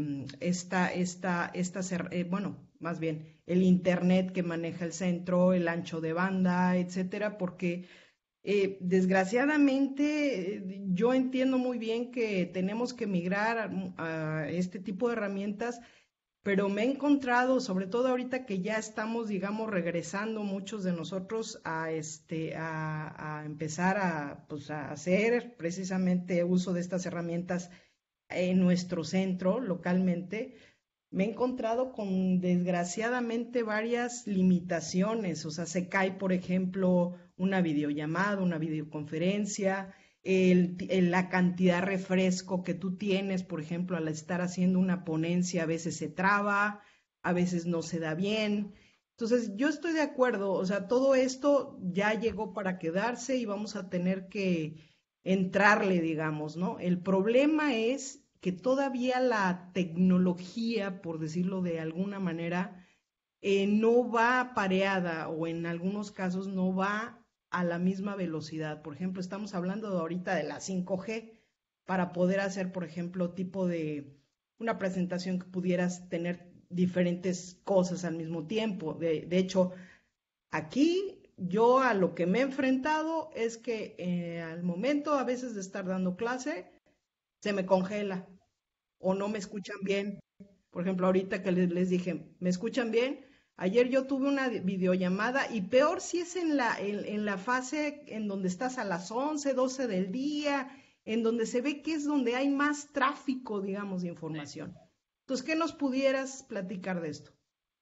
C: más bien el internet que maneja el centro, el ancho de banda, etcétera? Porque desgraciadamente yo entiendo muy bien que tenemos que migrar a este tipo de herramientas, pero me he encontrado, sobre todo ahorita que ya estamos, digamos, regresando muchos de nosotros a empezar a hacer precisamente uso de estas herramientas en nuestro centro localmente, me he encontrado con desgraciadamente varias limitaciones. O sea, se cae, por ejemplo, una videollamada, una videoconferencia, la cantidad de refresco que tú tienes, por ejemplo, al estar haciendo una ponencia, a veces se traba, a veces no se da bien. Entonces, yo estoy de acuerdo, o sea, todo esto ya llegó para quedarse y vamos a tener que entrarle, digamos, ¿no? El problema es que todavía la tecnología, por decirlo de alguna manera, no va pareada o en algunos casos no va a la misma velocidad. Por ejemplo, estamos hablando ahorita de la 5G para poder hacer, por ejemplo, tipo de una presentación que pudieras tener diferentes cosas al mismo tiempo. De hecho, aquí yo a lo que me he enfrentado es que al momento a veces de estar dando clase se me congela o no me escuchan bien. Por ejemplo, ahorita que les dije, ¿me escuchan bien? Ayer yo tuve una videollamada y peor si es en la fase en donde estás a las 11, 12 del día, en donde se ve que es donde hay más tráfico, digamos, de información. Entonces, ¿qué nos pudieras platicar de esto?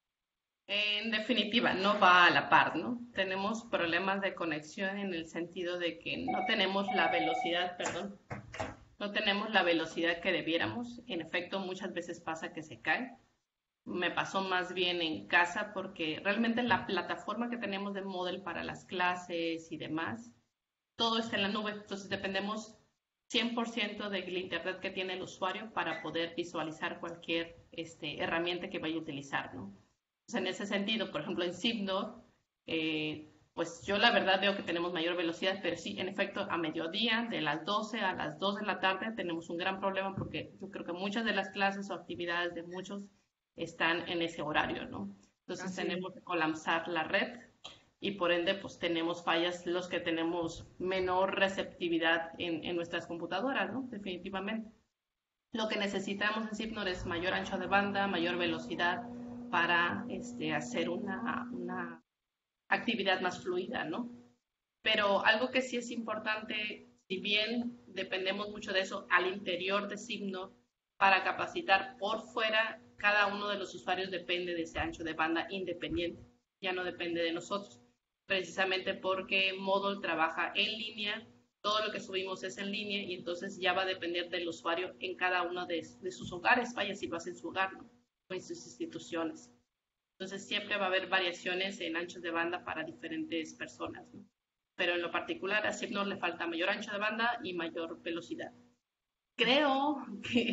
B: En definitiva, no va a la par, ¿no? Tenemos problemas de conexión en el sentido de que no tenemos la velocidad, perdón, no tenemos la velocidad que debiéramos. En efecto, muchas veces pasa que se cae. Me pasó más bien en casa porque realmente la plataforma que tenemos de Moodle para las clases y demás, todo está en la nube. Entonces dependemos 100% del internet que tiene el usuario para poder visualizar cualquier herramienta que vaya a utilizar, ¿no? Entonces, en ese sentido, por ejemplo, en Zipnode, pues yo la verdad veo que tenemos mayor velocidad, pero sí, en efecto, a mediodía, de las 12 a las 2 de la tarde, tenemos un gran problema porque yo creo que muchas de las clases o actividades de muchos están en ese horario, ¿no? Entonces
C: Así es.
B: tenemos que colapsar la red y por ende pues tenemos fallas los que tenemos menor receptividad en nuestras computadoras, ¿no? Definitivamente. Lo que necesitamos en Zipnor es mayor ancho de banda, mayor velocidad para hacer una actividad más fluida, ¿no? Pero algo que sí es importante, si bien dependemos mucho de eso al interior de Signo, para capacitar por fuera, cada uno de los usuarios depende de ese ancho de banda independiente, ya no depende de nosotros, precisamente porque Moodle trabaja en línea, todo lo que subimos es en línea y entonces ya va a depender del usuario en cada uno de sus hogares, vaya si lo hace en su hogar, ¿no? O en sus instituciones. Entonces siempre va a haber variaciones en anchos de banda para diferentes personas, ¿no? Pero en lo particular a Zipnor le falta mayor ancho de banda y mayor velocidad. Creo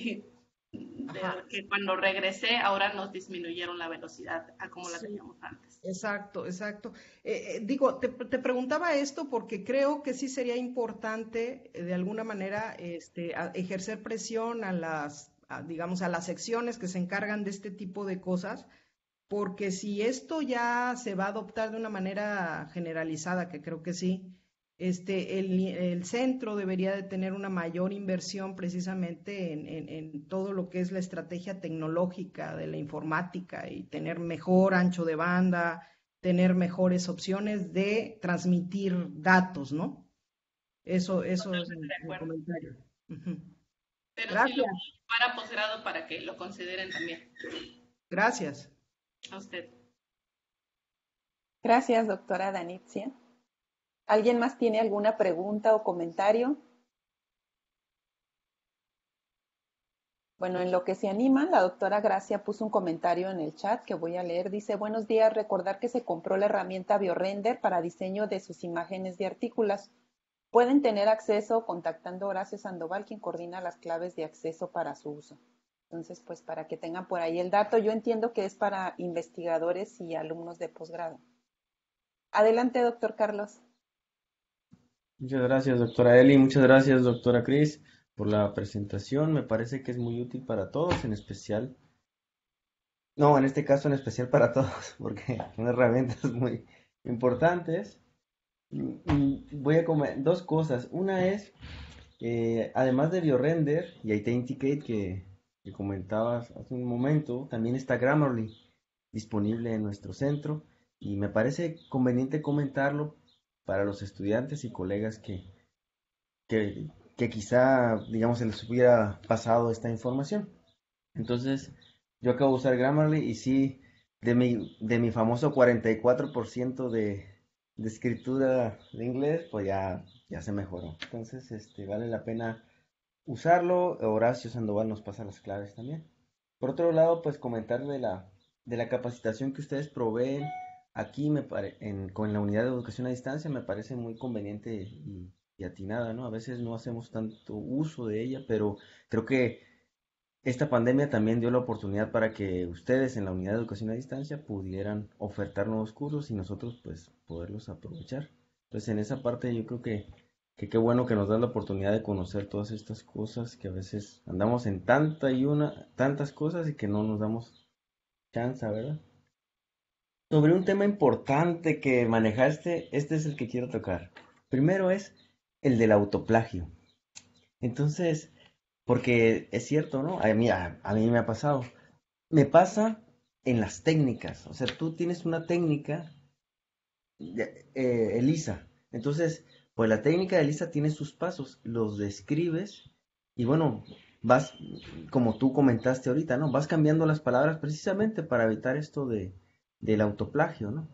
C: Ajá.
B: que cuando regresé ahora nos disminuyeron la velocidad a como la
C: Sí.
B: teníamos antes.
C: Exacto, exacto. Digo, te preguntaba esto porque creo que sí sería importante de alguna manera ejercer presión a digamos, a las secciones que se encargan de este tipo de cosas, porque si esto ya se va a adoptar de una manera generalizada, que creo que sí, el centro debería de tener una mayor inversión precisamente en todo lo que es la estrategia tecnológica de la informática y tener mejor ancho de banda, tener mejores opciones de transmitir datos, ¿no? Eso es
B: Totalmente de
C: mi
B: acuerdo.
C: comentario. Ujú.
B: Pero sí lo
C: Gracias,
B: voy para posgrado para que lo consideren también
C: gracias.
B: a usted.
A: Gracias, doctora Danitza. ¿Alguien más tiene alguna pregunta o comentario? Bueno, en lo que se animan, la doctora Gracia puso un comentario en el chat que voy a leer. Dice, buenos días, recordar que se compró la herramienta BioRender para diseño de sus imágenes de artículos. Pueden tener acceso contactando a Horacio Sandoval, quien coordina las claves de acceso para su uso. Entonces, pues para que tengan por ahí el dato, yo entiendo que es para investigadores y alumnos de posgrado. Adelante, doctor Carlos.
D: Muchas gracias, doctora Eli. Muchas gracias, doctora Cris, por la presentación. Me parece que es muy útil para todos, en especial, no, en este caso en especial para todos, porque son herramientas muy importantes. Voy a comentar dos cosas. Una es, además de BioRender y Authenticate que comentabas hace un momento, también está Grammarly disponible en nuestro centro y me parece conveniente comentarlo para los estudiantes y colegas que quizá, digamos, se les hubiera pasado esta información. Entonces, yo acabo de usar Grammarly y sí, de mi famoso 44% de escritura de inglés, pues ya se mejoró. Entonces, vale la pena usarlo. Horacio Sandoval nos pasa las claves también. Por otro lado, pues comentar de la capacitación que ustedes proveen aquí con la unidad de educación a distancia me parece muy conveniente y atinada, ¿no? A veces no hacemos tanto uso de ella, pero creo que esta pandemia también dio la oportunidad para que ustedes en la unidad de educación a distancia pudieran ofertar nuevos cursos y nosotros pues poderlos aprovechar. Entonces en esa parte yo creo que qué bueno que nos da la oportunidad de conocer todas estas cosas que a veces andamos en tantas cosas y que no nos damos chance, ¿verdad? Sobre un tema importante que manejaste, este es el que quiero tocar. Primero es el del autoplagio. Entonces, porque es cierto, ¿no? A mí me ha pasado. Me pasa en las técnicas. O sea, tú tienes una técnica, Elisa. Entonces, pues la técnica de Elisa tiene sus pasos, los describes y bueno, vas, como tú comentaste ahorita, ¿no? Vas cambiando las palabras precisamente para evitar esto del autoplagio, ¿no?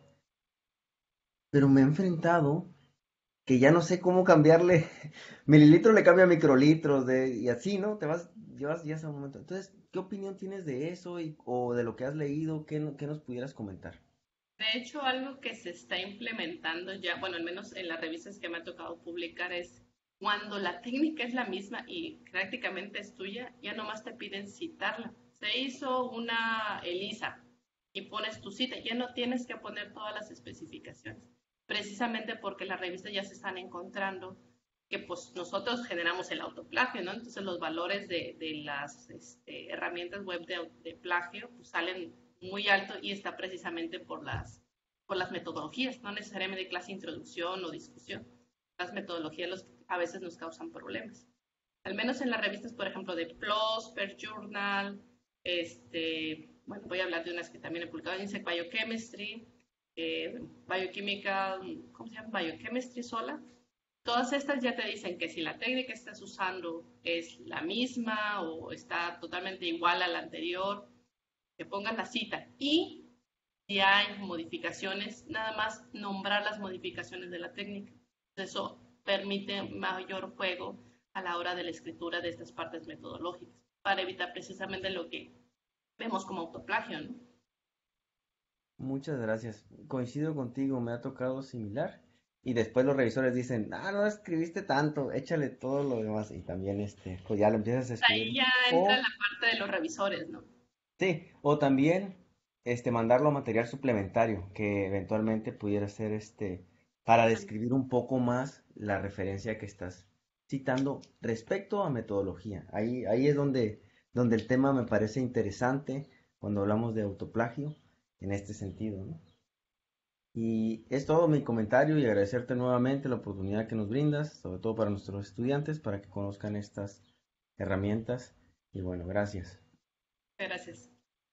D: Pero me he enfrentado que ya no sé cómo cambiarle, mililitro le cambia a microlitros, y así, ¿no? Llevas ya ese momento. Entonces, ¿qué opinión tienes de eso o de lo que has leído? ¿Qué nos pudieras comentar?
B: De hecho, algo que se está implementando ya, bueno, al menos en las revistas que me ha tocado publicar, es cuando la técnica es la misma y prácticamente es tuya, ya nomás te piden citarla. Se hizo una ELISA y pones tu cita, ya no tienes que poner todas las especificaciones, precisamente porque las revistas ya se están encontrando que pues nosotros generamos el autoplagio, ¿no? Entonces los valores de las herramientas web de plagio pues, salen muy alto y está precisamente por las metodologías, no necesariamente de clase introducción o discusión. Las metodologías a veces nos causan problemas. Al menos en las revistas, por ejemplo, de PLOS, Per Journal, bueno, voy a hablar de unas que también he publicado, Insect Biochemistry, Biochemical, ¿cómo se llama? Biochemistry sola. Todas estas ya te dicen que si la técnica que estás usando es la misma o está totalmente igual a la anterior, que pongas la cita. Y si hay modificaciones, nada más nombrar las modificaciones de la técnica. Eso permite mayor juego a la hora de la escritura de estas partes metodológicas, para evitar precisamente lo que vemos como autoplagio, ¿no?
D: Muchas gracias. Coincido contigo, me ha tocado similar. Y después los revisores dicen, no escribiste tanto, échale todo lo demás. Y también pues ya lo empiezas a
B: Ahí
D: escribir.
B: ya entra
D: O,
B: la parte de los revisores, ¿no?
D: sí, o también mandarlo a material suplementario, que eventualmente pudiera ser para describir un poco más la referencia que estás citando respecto a metodología. Ahí es donde el tema me parece interesante cuando hablamos de autoplagio en este sentido, ¿no? Y es todo mi comentario y agradecerte nuevamente la oportunidad que nos brindas, sobre todo para nuestros estudiantes, para que conozcan estas herramientas. Y bueno, gracias.
B: Gracias.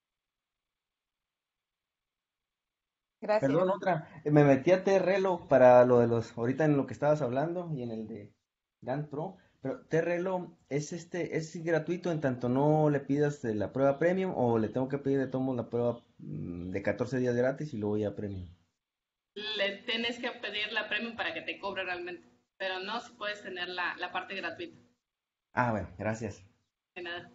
D: Perdón,
A: Gracias.
D: otra. Me metí a T-Relo para lo de ahorita en lo que estabas hablando y en el de Dan Pro. Pero T-Relo es gratuito en tanto no le pidas de la prueba premium o le tengo que pedir de tomo la prueba de 14 días gratis y luego ya premium.
B: Le tienes que pedir la premium para que te cobre realmente, pero no si puedes tener la parte gratuita.
D: Ah, bueno, gracias.
B: De nada.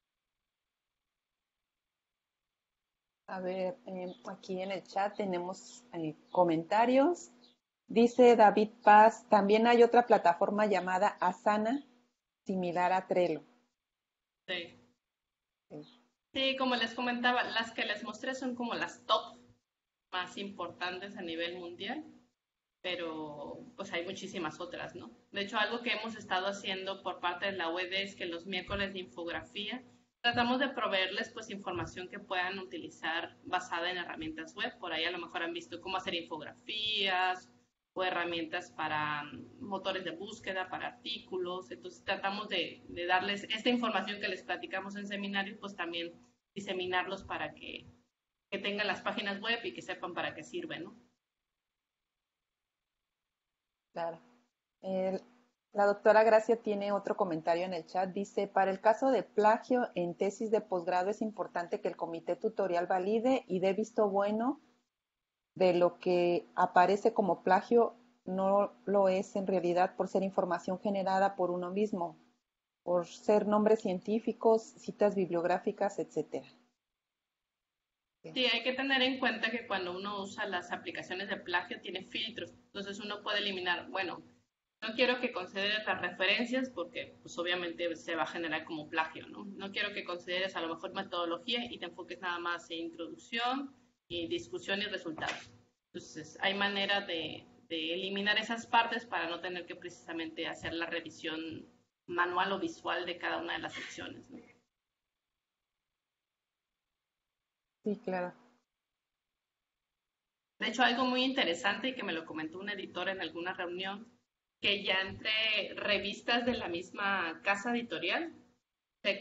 A: A ver, aquí en el chat tenemos comentarios. Dice David Paz, también hay otra plataforma llamada Asana, similar a Trello.
B: Sí.
A: Sí.
B: Sí, como les comentaba, las que les mostré son como las top más importantes a nivel mundial, pero pues hay muchísimas otras, ¿no? De hecho, algo que hemos estado haciendo por parte de la UED es que los miércoles de infografía tratamos de proveerles pues información que puedan utilizar basada en herramientas web. Por ahí a lo mejor han visto cómo hacer infografías o herramientas para motores de búsqueda, para artículos. Entonces tratamos de darles esta información que les platicamos en seminario, pues también diseminarlos para que tengan las páginas web y que sepan para qué sirven, ¿no?
A: Claro. El- la doctora Gracia tiene otro comentario en el chat. Dice, para el caso de plagio en tesis de posgrado es importante que el comité tutorial valide y dé visto bueno de lo que aparece como plagio no lo es en realidad por ser información generada por uno mismo, por ser nombres científicos, citas bibliográficas, etcétera.
B: Sí, hay que tener en cuenta que cuando uno usa las aplicaciones de plagio tiene filtros, entonces uno puede eliminar, bueno, no quiero que consideres las referencias porque pues obviamente se va a generar como plagio, ¿no? No quiero que consideres a lo mejor metodología y te enfoques nada más en introducción y discusión y resultados. Entonces hay manera de eliminar esas partes para no tener que precisamente hacer la revisión manual o visual de cada una de las secciones, ¿no?
A: Sí, claro.
B: De hecho, algo muy interesante y que me lo comentó un editor en alguna reunión, que ya entre revistas de la misma casa editorial se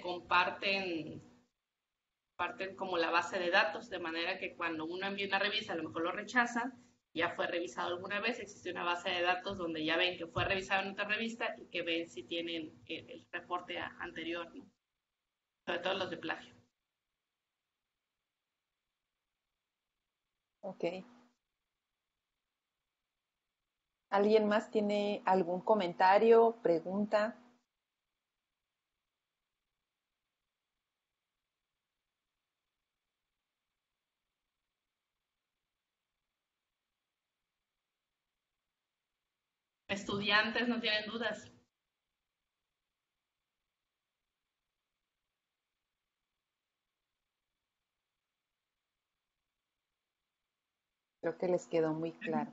B: comparten como la base de datos, de manera que cuando uno envía una revista, a lo mejor lo rechazan, ya fue revisado alguna vez, existe una base de datos donde ya ven que fue revisado en otra revista y que ven si tienen el reporte anterior, ¿no? Sobre todo los de plagio.
A: Ok. ¿Alguien más tiene algún comentario, pregunta?
B: Estudiantes no tienen dudas.
A: Creo que les quedó muy claro.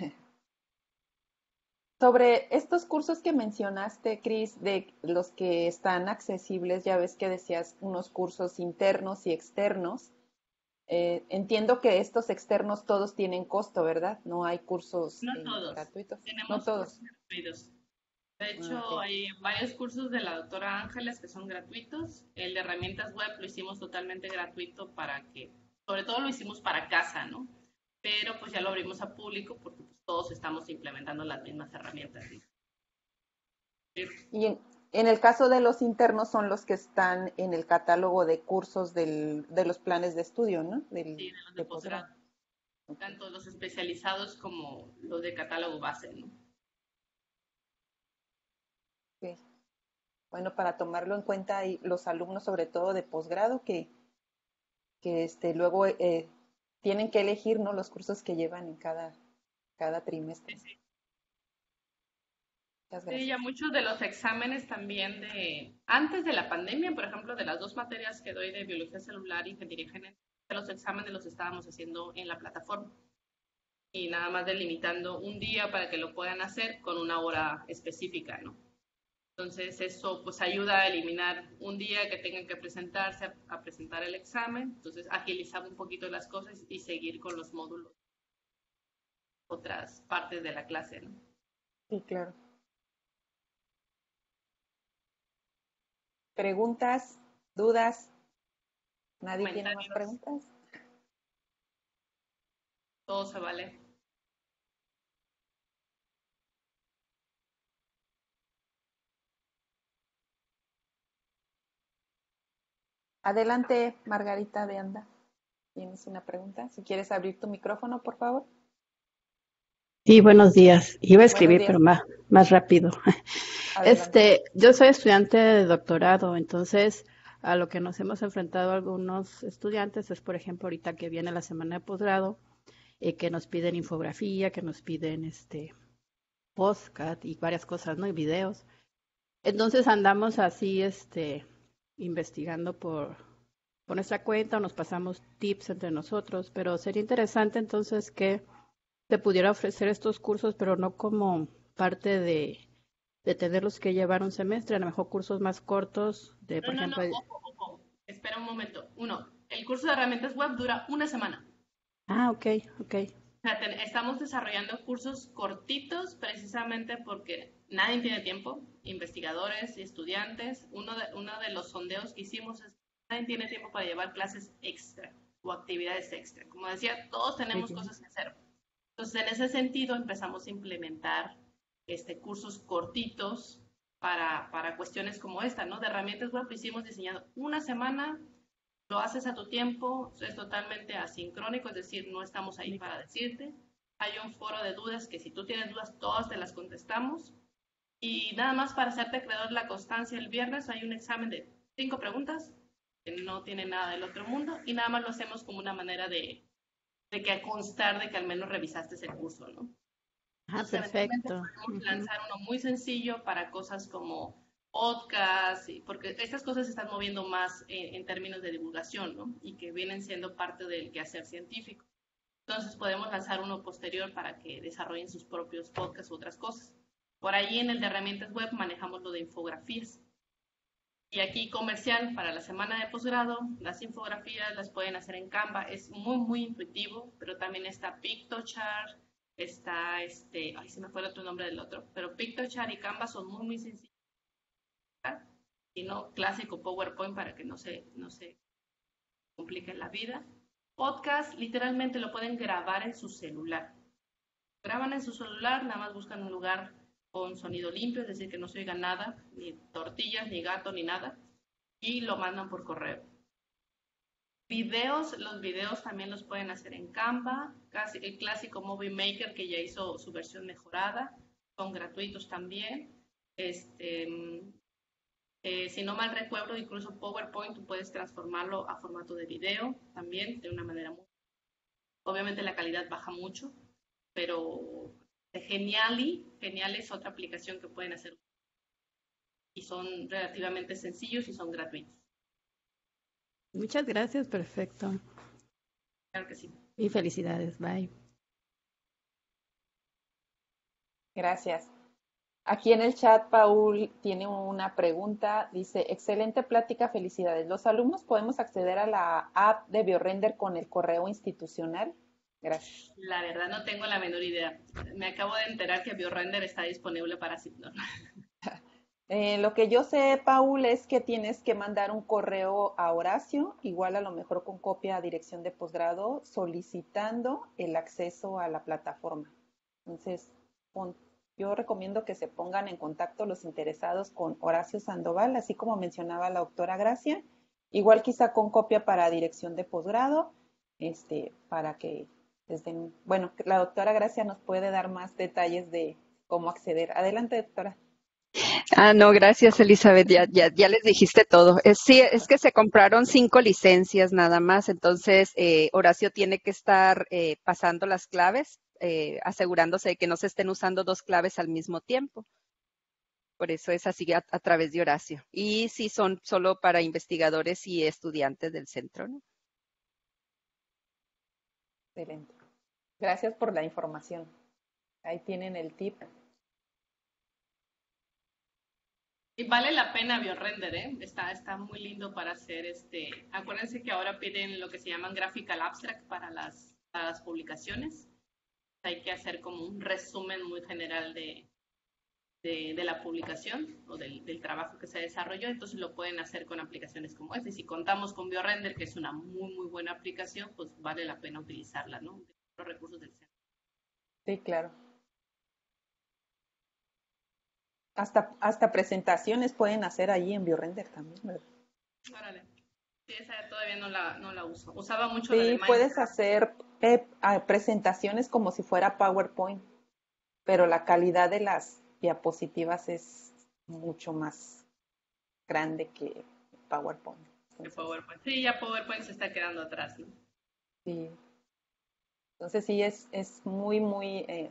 A: Sobre estos cursos que mencionaste, Cris, de los que están accesibles, ya ves que decías unos cursos internos y externos. Entiendo que estos externos todos tienen costo, ¿verdad? No hay cursos
B: No todos.
A: gratuitos. No
B: Tenemos cursos
A: todos.
B: gratuitos. De
A: Ah,
B: hecho,
A: ok.
B: hay varios cursos de la doctora Ángeles que son gratuitos. El de herramientas web lo hicimos totalmente gratuito para que, sobre todo lo hicimos para casa, ¿no? Pero pues ya lo abrimos a público porque pues, todos estamos implementando las mismas herramientas, ¿no?
A: Y en el caso de los internos son los que están en el catálogo de cursos de los planes de estudio, ¿no?
B: Sí, de los de
A: De posgrado.
B: posgrado,
A: Ok.
B: tanto los especializados como los de catálogo base, ¿no?
A: Ok. Bueno, para tomarlo en cuenta y los alumnos, sobre todo de posgrado, que luego tienen que elegir, ¿no? Los cursos que llevan en cada trimestre.
B: Sí, sí.
A: Muchas
B: Sí, ya
A: gracias.
B: muchos de los exámenes también antes de la pandemia, por ejemplo, de las dos materias que doy de biología celular y ingeniería genética, los exámenes los estábamos haciendo en la plataforma y nada más delimitando un día para que lo puedan hacer con una hora específica, ¿no? Entonces eso pues ayuda a eliminar un día que tengan que presentarse a presentar el examen, entonces agilizar un poquito las cosas y seguir con los módulos, otras partes de la clase, ¿no?
A: Sí, claro. ¿Preguntas? ¿Dudas? ¿Nadie tiene más
B: Comentarios,
A: preguntas?
B: todo se vale.
A: Adelante, Margarita de Anda. ¿Tienes una pregunta? Si quieres abrir tu micrófono, por favor.
E: Sí, buenos días. Iba a
A: Buenos
E: escribir, pero
A: días.
E: más rápido.
A: Adelante.
E: Yo soy estudiante de doctorado, entonces a lo que nos hemos enfrentado algunos estudiantes es, por ejemplo, ahorita que viene la semana de posgrado, que nos piden infografía, que nos piden podcast y varias cosas, ¿no? Y videos. Entonces andamos así, investigando por nuestra cuenta, o nos pasamos tips entre nosotros, pero sería interesante entonces que te pudiera ofrecer estos cursos, pero no como parte de tenerlos que llevar un semestre, a lo mejor cursos más cortos, de,
B: No,
E: por
B: no, no,
E: ejemplo,
B: ojo, ojo. Espera un momento. Uno, el curso de herramientas web dura una semana.
E: ok, ok,
B: O sea, estamos desarrollando cursos cortitos precisamente porque nadie tiene tiempo, investigadores y estudiantes. Uno de los sondeos que hicimos es nadie tiene tiempo para llevar clases extra o actividades extra. Como decía, todos
E: sí,
B: tenemos
E: claro.
B: cosas que hacer. Entonces, en ese sentido, empezamos a implementar cursos cortitos para cuestiones como esta, ¿no? De herramientas web lo hicimos diseñado una semana, lo haces a tu tiempo, es totalmente asincrónico, es decir, no estamos ahí para decirte. Hay un foro de dudas que si tú tienes dudas, todas te las contestamos. Y nada más para hacerte creador la constancia, el viernes hay un examen de 5 preguntas que no tiene nada del otro mundo y nada más lo hacemos como una manera de que constar de que al menos revisaste ese curso, ¿no?
E: Ah,
B: Entonces, eventualmente
E: perfecto.
B: podemos lanzar uno muy sencillo para cosas como podcast, porque estas cosas se están moviendo más en términos de divulgación, ¿no? Y que vienen siendo parte del quehacer científico. Entonces podemos lanzar uno posterior para que desarrollen sus propios podcasts u otras cosas. Por ahí en el de herramientas web manejamos lo de infografías. Y aquí comercial para la semana de posgrado, las infografías las pueden hacer en Canva, es muy, muy intuitivo, pero también está Pictochart, está ay, se me fue el otro nombre del otro, pero Pictochart y Canva son muy, muy sencillos, y no clásico PowerPoint para que no se compliquen la vida. Podcast, literalmente lo pueden grabar en su celular. Graban en su celular, nada más buscan un lugar con sonido limpio, es decir, que no se oiga nada, ni tortillas, ni gato, ni nada, y lo mandan por correo. Videos, los videos también los pueden hacer en Canva, casi el clásico Movie Maker que ya hizo su versión mejorada, son gratuitos también. Si no mal recuerdo, incluso PowerPoint tú puedes transformarlo a formato de video también, de una manera muy... Obviamente la calidad baja mucho, pero Geniali es otra aplicación que pueden hacer y son relativamente sencillos y son gratuitos.
E: Muchas gracias, perfecto.
B: Claro que sí.
E: Y felicidades, bye.
A: Gracias. Aquí en el chat, Paul tiene una pregunta. Dice, excelente plática, felicidades. ¿Los alumnos podemos acceder a la app de BioRender con el correo institucional? Gracias.
B: La verdad no tengo la menor idea. Me acabo de enterar que BioRender está disponible para Signor.
A: Lo que yo sé, Paul, es que tienes que mandar un correo a Horacio, igual a lo mejor con copia a dirección de posgrado, solicitando el acceso a la plataforma. Entonces, yo recomiendo que se pongan en contacto los interesados con Horacio Sandoval, así como mencionaba la doctora Gracia, igual quizá con copia para dirección de posgrado, para que bueno, la doctora Gracia nos puede dar más detalles de cómo acceder. Adelante, doctora.
F: No, gracias, Elizabeth. Ya les dijiste todo. Sí, es que se compraron 5 licencias nada más, entonces Horacio tiene que estar pasando las claves, asegurándose de que no se estén usando 2 claves al mismo tiempo. Por eso es así a través de Horacio. Y sí, son solo para investigadores y estudiantes del centro, ¿no?
A: Excelente. Gracias por la información. Ahí tienen el tip.
B: Y vale la pena BioRender, ¿eh? Está muy lindo para hacer Acuérdense que ahora piden lo que se llaman graphical abstract para las publicaciones. Hay que hacer como un resumen muy general de la publicación o del trabajo que se desarrolló, entonces lo pueden hacer con aplicaciones como esta. Y si contamos con BioRender, que es una muy, muy buena aplicación, pues vale la pena utilizarla, ¿no? Los recursos del centro.
A: Sí, claro. Hasta presentaciones pueden hacer allí en BioRender también, ¿verdad?
B: Órale. Sí, esa todavía no la uso. Usaba mucho la de
A: Sí,
B: Minecraft.
A: puedes hacer presentaciones como si fuera PowerPoint, pero la calidad de las diapositivas es mucho más grande que PowerPoint.
B: De PowerPoint. Sí, ya PowerPoint se está quedando atrás, ¿no?
A: Sí. Entonces sí es muy, muy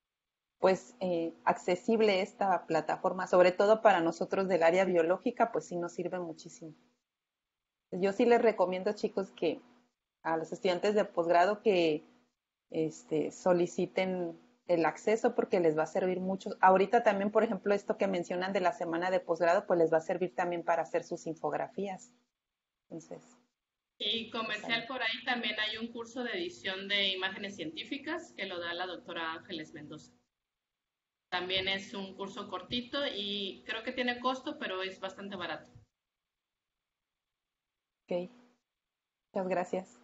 A: accesible esta plataforma, sobre todo para nosotros del área biológica, pues sí nos sirve muchísimo. Yo sí les recomiendo, chicos, que a los estudiantes de posgrado que soliciten el acceso porque les va a servir mucho. Ahorita también, por ejemplo, esto que mencionan de la semana de posgrado, pues les va a servir también para hacer sus infografías. Entonces.
B: Y comercial por ahí también hay un curso de edición de imágenes científicas que lo da la doctora Ángeles Mendoza. También es un curso cortito y creo que tiene costo, pero es bastante barato.
A: Ok, muchas gracias.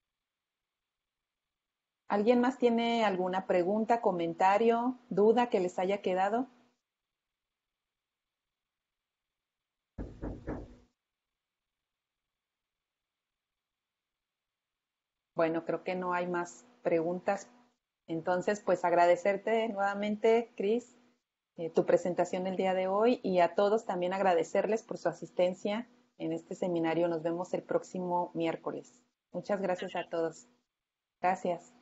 A: ¿Alguien más tiene alguna pregunta, comentario, duda que les haya quedado? Bueno, creo que no hay más preguntas. Entonces, pues agradecerte nuevamente, Cris, tu presentación el día de hoy y a todos también agradecerles por su asistencia en este seminario. Nos vemos el próximo miércoles. Muchas gracias a todos. Gracias.